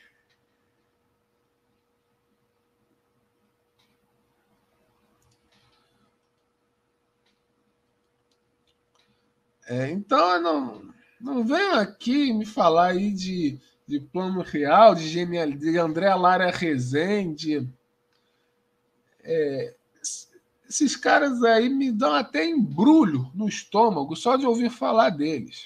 É, então, não, não venham aqui me falar aí de, de plano real, de genialidade, de André Lara Rezende. É, esses caras aí me dão até embrulho no estômago só de ouvir falar deles.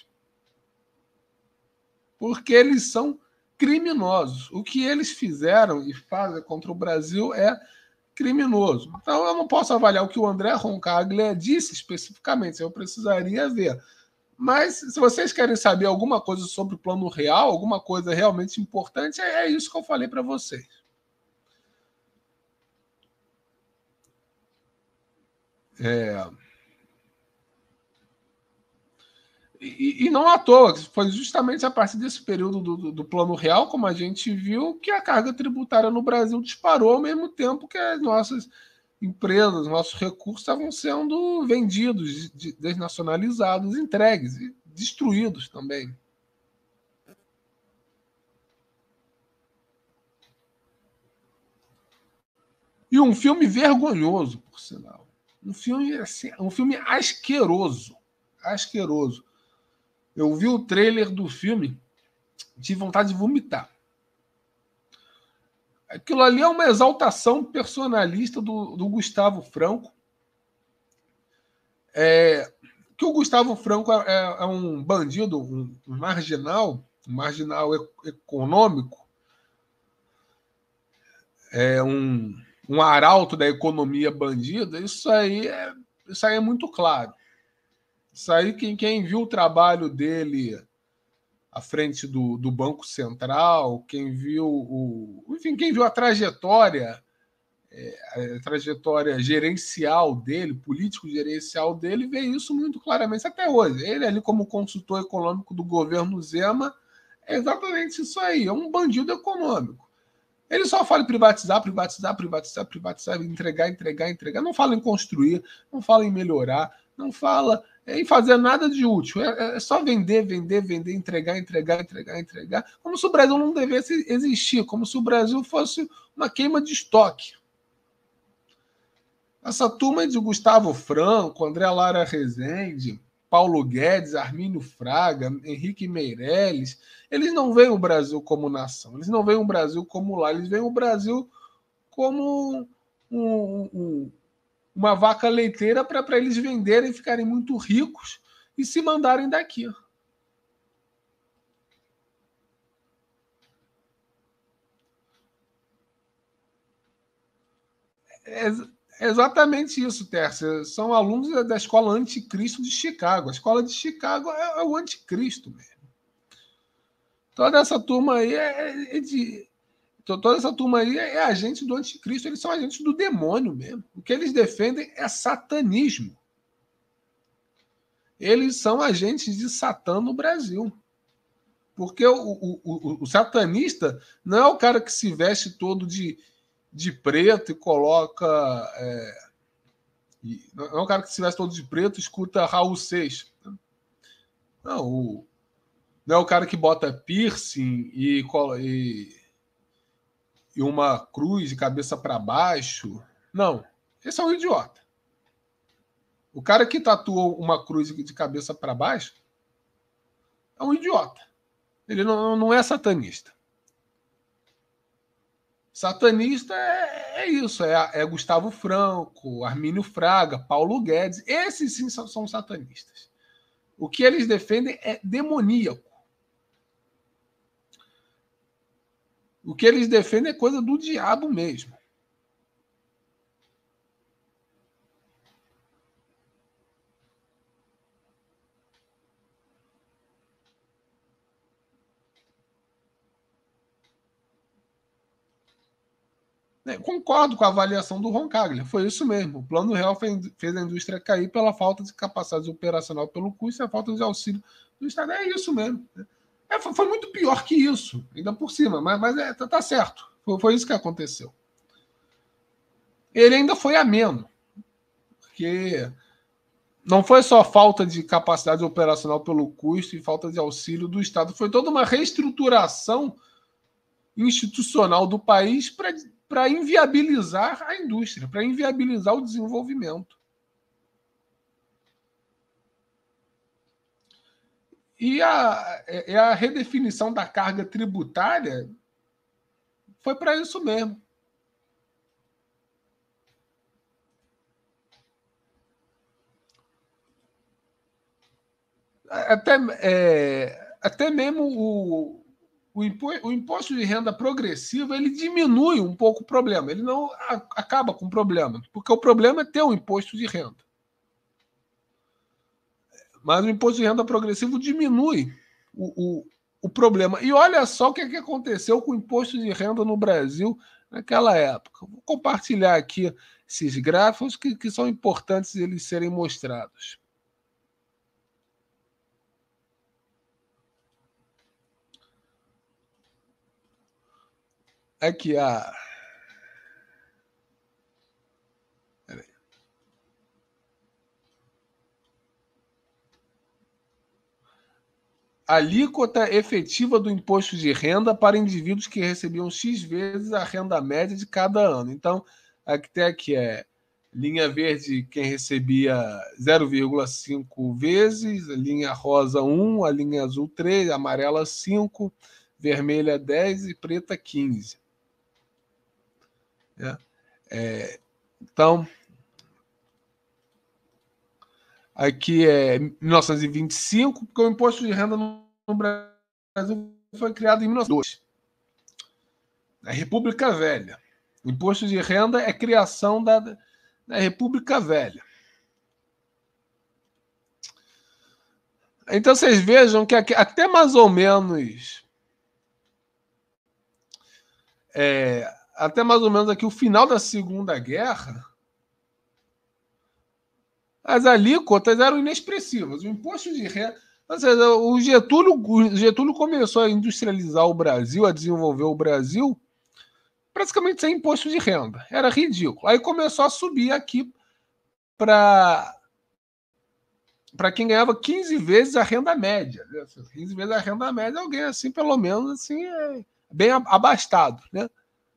Porque eles são criminosos. O que eles fizeram e fazem contra o Brasil é criminoso. Então eu não posso avaliar o que o André Roncaglia disse especificamente, eu precisaria ver. Mas se vocês querem saber alguma coisa sobre o plano real, alguma coisa realmente importante, é isso que eu falei para vocês. É... E, e não à toa, foi justamente a partir desse período do, do, do plano real, como a gente viu, que a carga tributária no Brasil disparou ao mesmo tempo que as nossas empresas, nossos recursos estavam sendo vendidos, desnacionalizados, entregues e destruídos também. E um filme vergonhoso, por sinal. Um filme, assim, um filme asqueroso. Asqueroso. Eu vi o trailer do filme, tive vontade de vomitar. Aquilo ali é uma exaltação personalista do, do Gustavo Franco. É, que o Gustavo Franco é, é um bandido, um, um marginal, um marginal econômico, é um, um arauto da economia bandida. Isso aí é, isso aí é muito claro. Isso aí, quem, quem viu o trabalho dele à frente do, do Banco Central, quem viu o. Enfim, quem viu a trajetória, é, a trajetória gerencial dele, político-gerencial dele, vê isso muito claramente até hoje. Ele, ali, como consultor econômico do governo Zema, é exatamente isso aí, é um bandido econômico. Ele só fala em privatizar, privatizar, privatizar, privatizar, entregar, entregar, entregar. Não fala em construir, não fala em melhorar, não fala em fazer nada de útil. É, é só vender, vender, vender, entregar, entregar, entregar, entregar. Como se o Brasil não devesse existir, como se o Brasil fosse uma queima de estoque. Essa turma de Gustavo Franco, André Lara Rezende, Paulo Guedes, Armínio Fraga, Henrique Meirelles, eles não veem o Brasil como nação, eles não veem o Brasil como lá, eles veem o Brasil como um, um, uma vaca leiteira para eles venderem, ficarem muito ricos e se mandarem daqui. É exatamente isso, Tércia. São alunos da escola Anticristo de Chicago. A escola de Chicago é o anticristo mesmo. Toda essa turma aí é, é de. Toda essa turma aí é agente do anticristo, eles são agentes do demônio mesmo. O que eles defendem é satanismo. Eles são agentes de Satã no Brasil. Porque o, o, o, o satanista não é o cara que se veste todo de, de preto e coloca. É, e não é o cara que se veste todo de preto e escuta Raul Seixas. Não, o, não é o cara que bota piercing e, e, e uma cruz de cabeça para baixo. Não, esse é um idiota. O cara que tatuou uma cruz de cabeça para baixo é um idiota. Ele não, não é satanista. Satanista é, é isso, é, é Gustavo Franco, Armínio Fraga, Paulo Guedes. Esses sim são, são satanistas. O que eles defendem é demoníaco. O que eles defendem é coisa do diabo mesmo. Concordo com a avaliação do Roncaglia. Foi isso mesmo. O Plano Real fez a indústria cair pela falta de capacidade operacional pelo custo e a falta de auxílio do Estado. É isso mesmo. É, foi muito pior que isso, ainda por cima, mas, mas é, tá, tá certo. Foi, foi isso que aconteceu. Ele ainda foi ameno, porque não foi só falta de capacidade operacional pelo custo e falta de auxílio do Estado, foi toda uma reestruturação institucional do país para para inviabilizar a indústria, para inviabilizar o desenvolvimento. E a, a redefinição da carga tributária foi para isso mesmo. Até, é, até mesmo o, o, impo, o imposto de renda progressivo ele diminui um pouco o problema. Ele não a, acaba com o problema, porque o problema é ter um imposto de renda. Mas o imposto de renda progressivo diminui o, o, o problema. E olha só o que, é que aconteceu com o imposto de renda no Brasil naquela época. Vou compartilhar aqui esses gráficos que, que são importantes eles serem mostrados. Aqui, a. Peraí. A alíquota efetiva do imposto de renda para indivíduos que recebiam X vezes a renda média de cada ano. Então, aqui tem aqui é linha verde quem recebia zero vírgula cinco vezes, a linha rosa um, a linha azul três, a amarela cinco, vermelha dez e preta quinze. É. É, então, aqui é mil novecentos e vinte e cinco, porque o imposto de renda no Brasil foi criado em mil novecentos e dois. A República Velha. O imposto de renda é criação da, da República Velha. Então vocês vejam que aqui, até mais ou menos é, até mais ou menos aqui o final da Segunda Guerra, as alíquotas eram inexpressivas. O imposto de renda, ou seja, o Getúlio, o Getúlio começou a industrializar o Brasil, a desenvolver o Brasil, praticamente sem imposto de renda. Era ridículo. Aí começou a subir aqui para para quem ganhava quinze vezes a renda média. quinze vezes a renda média, alguém assim, pelo menos, assim, é bem abastado, né?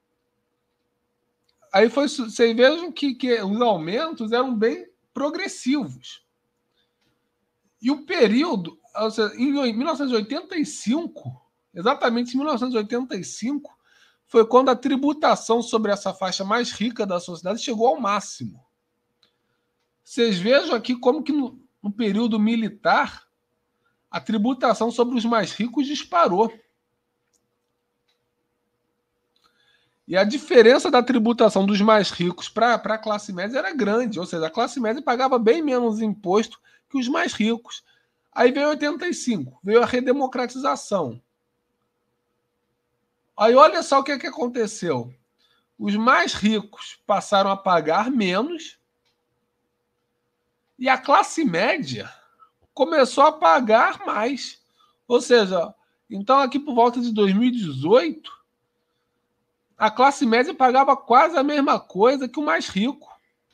Aí foi, vocês vejam que, que os aumentos eram bem progressivos. E o período, ou seja, em mil novecentos e oitenta e cinco, exatamente em mil novecentos e oitenta e cinco, foi quando a tributação sobre essa faixa mais rica da sociedade chegou ao máximo. Vocês vejam aqui como que no, no período militar a tributação sobre os mais ricos disparou. E a diferença da tributação dos mais ricos para a classe média era grande. Ou seja, a classe média pagava bem menos imposto que os mais ricos. Aí veio oitenta e cinco, veio a redemocratização. Aí olha só o que, é que aconteceu. Os mais ricos passaram a pagar menos e a classe média começou a pagar mais. Ou seja, então aqui por volta de dois mil e dezoito, a classe média pagava quase a mesma coisa que o mais rico.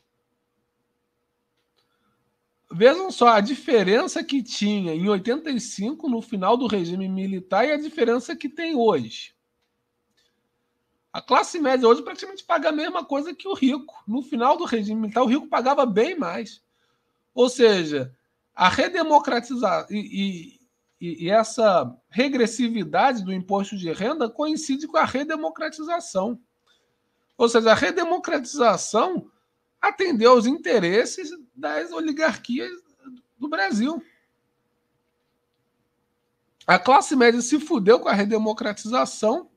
Vejam só a diferença que tinha em oitenta e cinco, no final do regime militar, e a diferença que tem hoje. A classe média hoje praticamente paga a mesma coisa que o rico. No final do regime militar, o rico pagava bem mais. Ou seja, a redemocratização e, e, e essa regressividade do imposto de renda coincide com a redemocratização. Ou seja, a redemocratização atendeu aos interesses das oligarquias do Brasil. A classe média se fudeu com a redemocratização,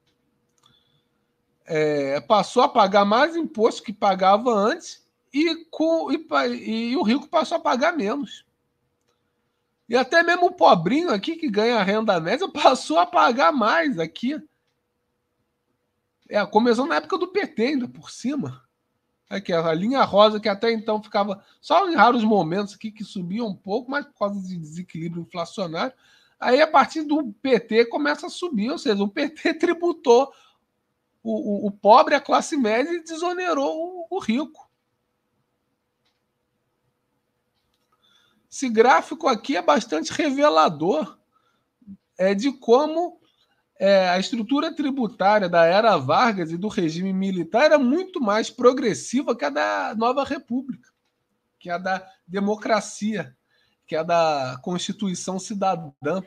é, passou a pagar mais imposto que pagava antes e, com, e, e o rico passou a pagar menos. E até mesmo o pobrinho aqui que ganha a renda média passou a pagar mais aqui. É, começou na época do P T ainda por cima. Aqui, a linha rosa que até então ficava só em raros momentos aqui que subia um pouco, mas por causa de desequilíbrio inflacionário. Aí, a partir do P T, começa a subir, ou seja, o P T tributou o, o, o pobre, a classe média, e desonerou o, o rico. Esse gráfico aqui é bastante revelador é, de como é, a estrutura tributária da era Vargas e do regime militar era muito mais progressiva que a da Nova República, que a da democracia, que é a da Constituição Cidadã.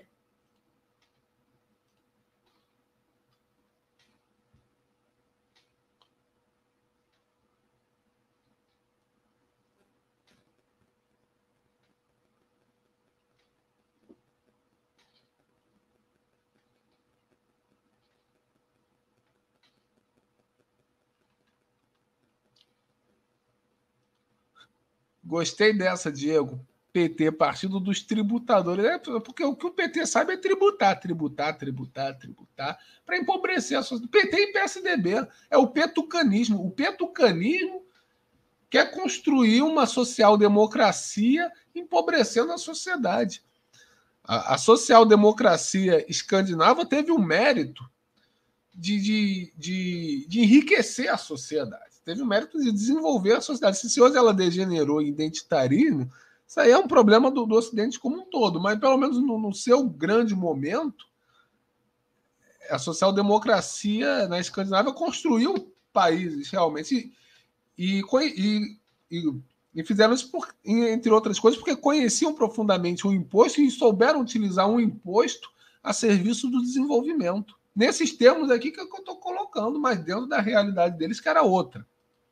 Gostei dessa, Diego. P T, Partido dos Tributadores. É porque o que o P T sabe é tributar, tributar, tributar, tributar, para empobrecer a sociedade. P T e P S D B. É o petucanismo. O petucanismo quer construir uma social-democracia empobrecendo a sociedade. A, a social-democracia escandinava teve o mérito de, de, de, de enriquecer a sociedade. Teve o mérito de desenvolver a sociedade. Se hoje ela degenerou em identitarismo, isso aí é um problema do, do Ocidente como um todo, mas pelo menos no, no seu grande momento, a social-democracia na Escandinávia construiu países realmente e, e, e, e fizeram isso, por, entre outras coisas, porque conheciam profundamente o imposto e souberam utilizar um imposto a serviço do desenvolvimento. Nesses termos aqui que eu estou colocando, mas dentro da realidade deles, que era outra.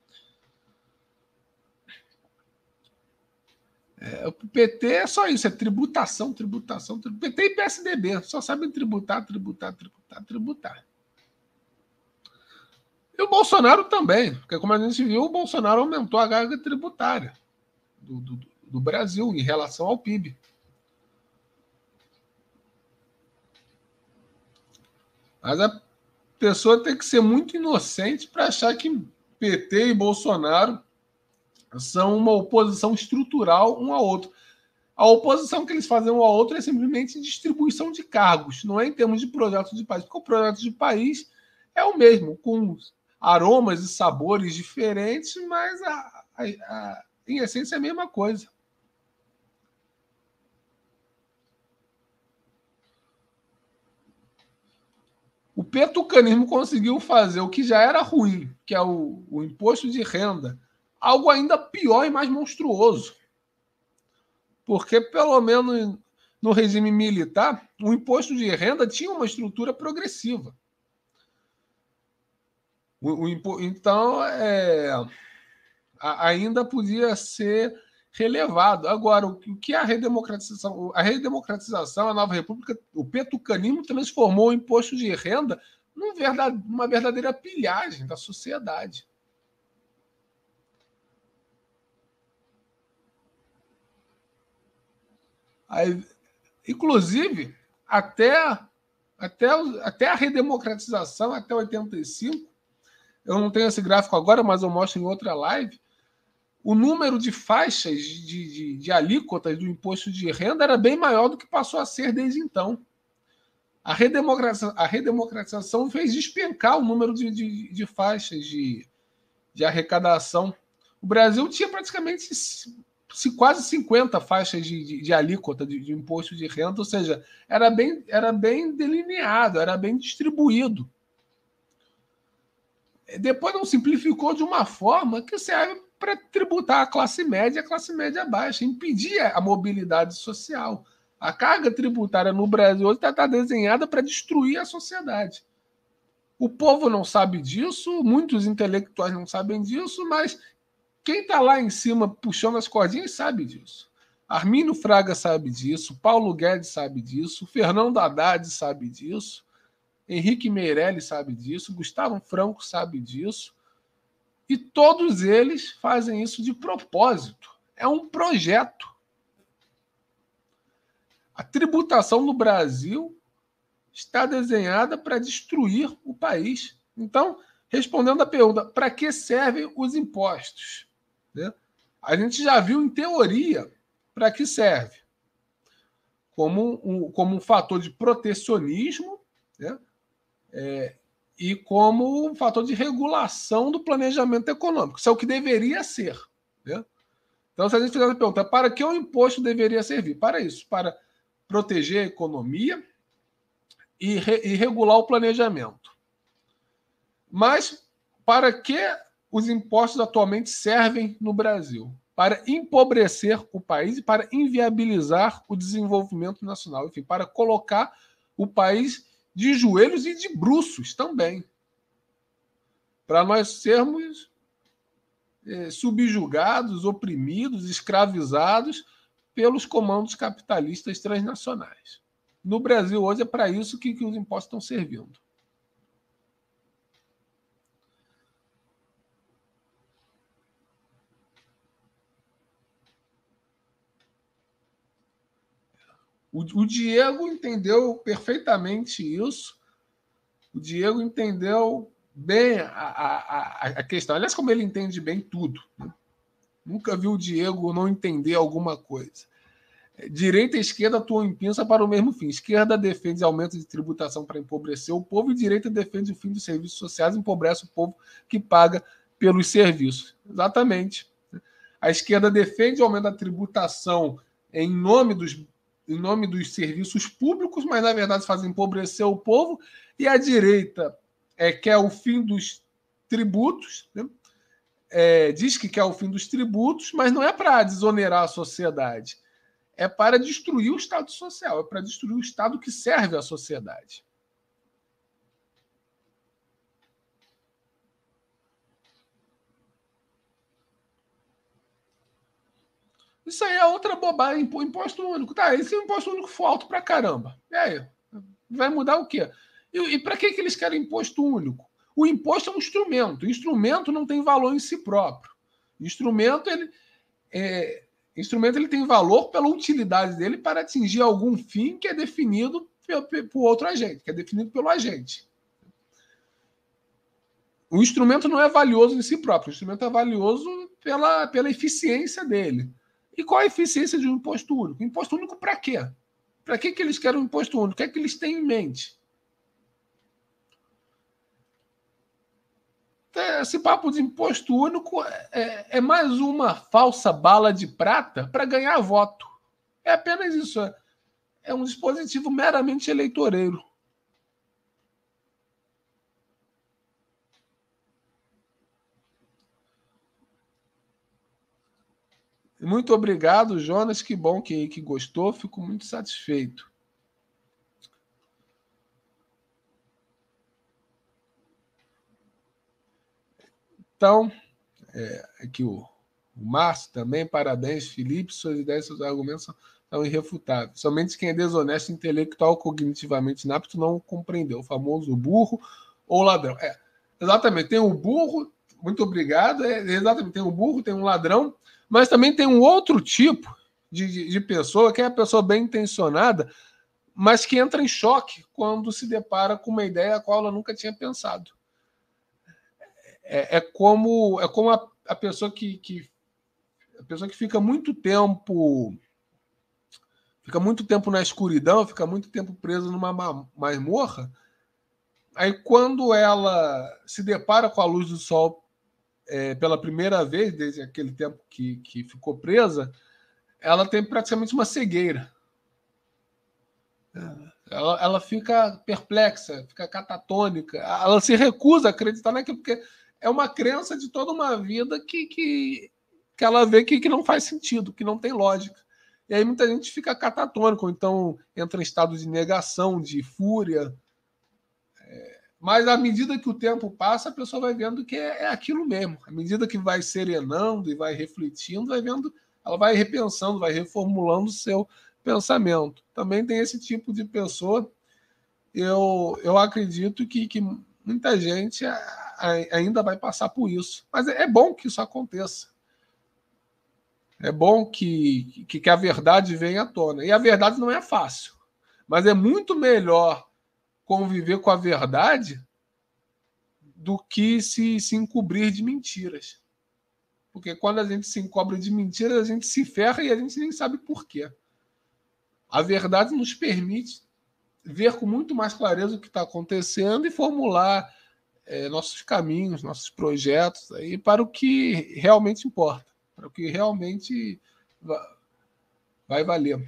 É, o P T é só isso, é tributação, tributação, tributação. P T e P S D B só sabem tributar, tributar, tributar, tributar. E o Bolsonaro também, porque como a gente viu, o Bolsonaro aumentou a carga tributária do, do, do Brasil em relação ao P I B. Mas a pessoa tem que ser muito inocente para achar que P T e Bolsonaro são uma oposição estrutural um ao outro. A oposição que eles fazem um ao outro é simplesmente distribuição de cargos, não é em termos de projeto de país, porque o projeto de país é o mesmo, com aromas e sabores diferentes, mas a, a, a, em essência é a mesma coisa. O petucanismo conseguiu fazer o que já era ruim, que é o, o imposto de renda, algo ainda pior e mais monstruoso. Porque, pelo menos no regime militar, o imposto de renda tinha uma estrutura progressiva. O, o, então, é, a, ainda podia ser relevado. Agora, o, o que é a redemocratização? A redemocratização, a Nova República, o petucanismo transformou o imposto de renda num verdade, numa verdadeira pilhagem da sociedade. Aí, inclusive, até, até, até a redemocratização, até oitenta e cinco, eu não tenho esse gráfico agora, mas eu mostro em outra live, o número de faixas de, de, de alíquotas do imposto de renda era bem maior do que passou a ser desde então. A redemocratização, a redemocratização fez despencar o número de, de, de faixas de, de arrecadação. O Brasil tinha praticamente quase cinquenta faixas de, de, de alíquota de, de imposto de renda, ou seja, era bem, era bem delineado, era bem distribuído. Depois não simplificou de uma forma que serve para tributar a classe média e a classe média baixa, impedir a mobilidade social. A carga tributária no Brasil hoje está desenhada para destruir a sociedade. O povo não sabe disso, muitos intelectuais não sabem disso, mas quem está lá em cima puxando as cordinhas sabe disso. Armínio Fraga sabe disso, Paulo Guedes sabe disso, Fernando Haddad sabe disso, Henrique Meirelles sabe disso, Gustavo Franco sabe disso, e todos eles fazem isso de propósito. É um projeto. A tributação no Brasil está desenhada para destruir o país. Então, respondendo à pergunta, para que servem os impostos? Né? A gente já viu em teoria para que serve. Como um, como um fator de protecionismo, né? É, e como um fator de regulação do planejamento econômico. Isso é o que deveria ser. Né? Então, se a gente fizer a pergunta, para que o imposto deveria servir? Para isso, para proteger a economia e, re, e regular o planejamento. Mas para que os impostos atualmente servem no Brasil? Para empobrecer o país e para inviabilizar o desenvolvimento nacional. Enfim, para colocar o país de joelhos e de bruços também. Para nós sermos eh, subjugados, oprimidos, escravizados pelos comandos capitalistas transnacionais. No Brasil, hoje, é para isso que, que os impostos estão servindo. O, o Diego entendeu perfeitamente isso. O Diego entendeu bem a, a, a questão. Aliás, como ele entende bem tudo. Né? Nunca vi o Diego não entender alguma coisa. Direita e esquerda atuam em pinça para o mesmo fim. Esquerda defende aumento de tributação para empobrecer o povo e direita defende o fim dos serviços sociais e empobrece o povo que paga pelos serviços. Exatamente. A esquerda defende o aumento da tributação em nome dos, em nome dos serviços públicos, mas na verdade faz empobrecer o povo, e a direita é, quer o fim dos tributos, né? É, diz que quer o fim dos tributos, mas não é para desonerar a sociedade. É para destruir o Estado social, é para destruir o Estado que serve à sociedade. Isso aí é outra bobagem, imposto único. Tá, esse imposto único for alto pra caramba. E aí? Vai mudar o quê? E, e para que, que eles querem imposto único? O imposto é um instrumento. O instrumento não tem valor em si próprio. O instrumento, ele... É, instrumento ele tem valor pela utilidade dele para atingir algum fim que é definido por outro agente, que é definido pelo agente. O instrumento não é valioso em si próprio, o instrumento é valioso pela, pela eficiência dele. E qual a eficiência de um imposto único? Imposto único para quê? Para que, que eles querem um imposto único? O que é que eles têm em mente? Esse papo de imposto único é, é mais uma falsa bala de prata para ganhar voto. É apenas isso. É um dispositivo meramente eleitoreiro. Muito obrigado, Jonas. Que bom que, que gostou. Fico muito satisfeito. Então, é, aqui o, o Márcio também, parabéns, Felipe, suas ideias, seus argumentos são, são irrefutáveis. Somente quem é desonesto, intelectual, cognitivamente inapto não compreendeu. O famoso burro ou ladrão. É, exatamente, tem o burro, muito obrigado, é, exatamente, tem o burro, tem um ladrão, mas também tem um outro tipo de, de, de pessoa, que é a pessoa bem intencionada, mas que entra em choque quando se depara com uma ideia a qual ela nunca tinha pensado. É, é como, é como a, a pessoa que, que a pessoa que fica muito tempo fica muito tempo na escuridão, fica muito tempo presa numa masmorra. Aí quando ela se depara com a luz do sol é, pela primeira vez, desde aquele tempo que, que ficou presa, ela tem praticamente uma cegueira. Ela, ela fica perplexa, fica catatônica, ela se recusa a acreditar naquilo, porque é uma crença de toda uma vida que, que, que ela vê que, que não faz sentido, que não tem lógica. E aí muita gente fica catatônico, ou então entra em estado de negação, de fúria. É, Mas à medida que o tempo passa, a pessoa vai vendo que é, é aquilo mesmo. À medida que vai serenando e vai refletindo, vai vendo, ela vai repensando, vai reformulando o seu pensamento. Também tem esse tipo de pessoa. Eu, eu acredito que, que muita gente a, a, ainda vai passar por isso. Mas é, é bom que isso aconteça. É bom que, que, que a verdade venha à tona. E a verdade não é fácil. Mas é muito melhor conviver com a verdade do que se, se encobrir de mentiras. Porque quando a gente se encobre de mentiras, a gente se ferra e a gente nem sabe por quê. A verdade nos permite ver com muito mais clareza o que está acontecendo e formular é, nossos caminhos, nossos projetos aí para o que realmente importa, para o que realmente vai valer.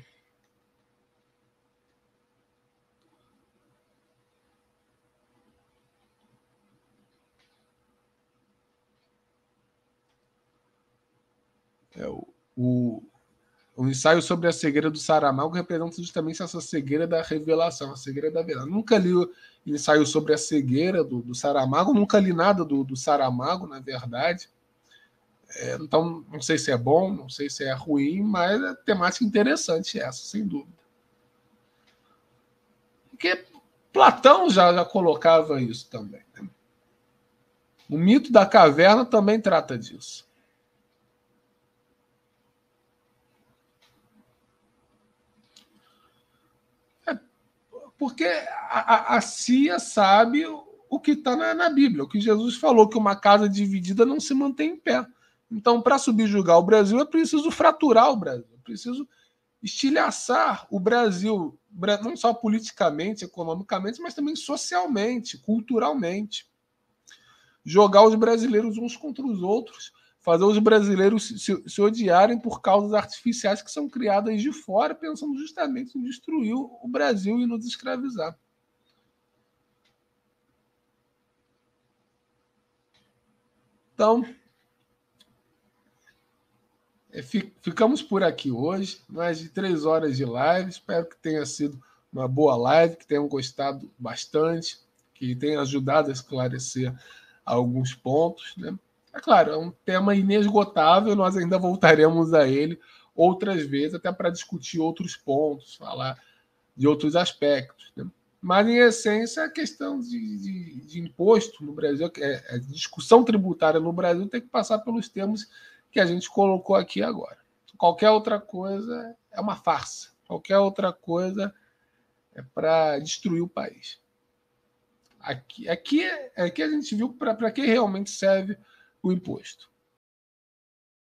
É, o, o, o ensaio sobre a cegueira do Saramago representa justamente essa cegueira da revelação, a cegueira da verdade. Nunca li o ensaio sobre a cegueira do, do Saramago, nunca li nada do, do Saramago, na verdade. É, então, não sei se é bom, não sei se é ruim, mas é temática interessante essa, sem dúvida. Porque Platão já, já colocava isso também. Né? O mito da caverna também trata disso. Porque a, a, a C I A sabe o que está na, na Bíblia, o que Jesus falou, que uma casa dividida não se mantém em pé. Então, para subjugar o Brasil, é preciso fraturar o Brasil, é preciso estilhaçar o Brasil, não só politicamente, economicamente, mas também socialmente, culturalmente. Jogar os brasileiros uns contra os outros, fazer os brasileiros se, se, se odiarem por causas artificiais que são criadas de fora, pensando justamente em destruir o Brasil e nos escravizar. Então, ficamos por aqui hoje, mais de três horas de live. Espero que tenha sido uma boa live, que tenham gostado bastante, que tenha ajudado a esclarecer alguns pontos, né? É claro, é um tema inesgotável, nós ainda voltaremos a ele outras vezes, até para discutir outros pontos, falar de outros aspectos. Né? Mas, em essência, a questão de, de, de imposto no Brasil, a discussão tributária no Brasil tem que passar pelos termos que a gente colocou aqui agora. Qualquer outra coisa é uma farsa. Qualquer outra coisa é para destruir o país. Aqui, aqui, aqui a gente viu para que realmente serve o imposto.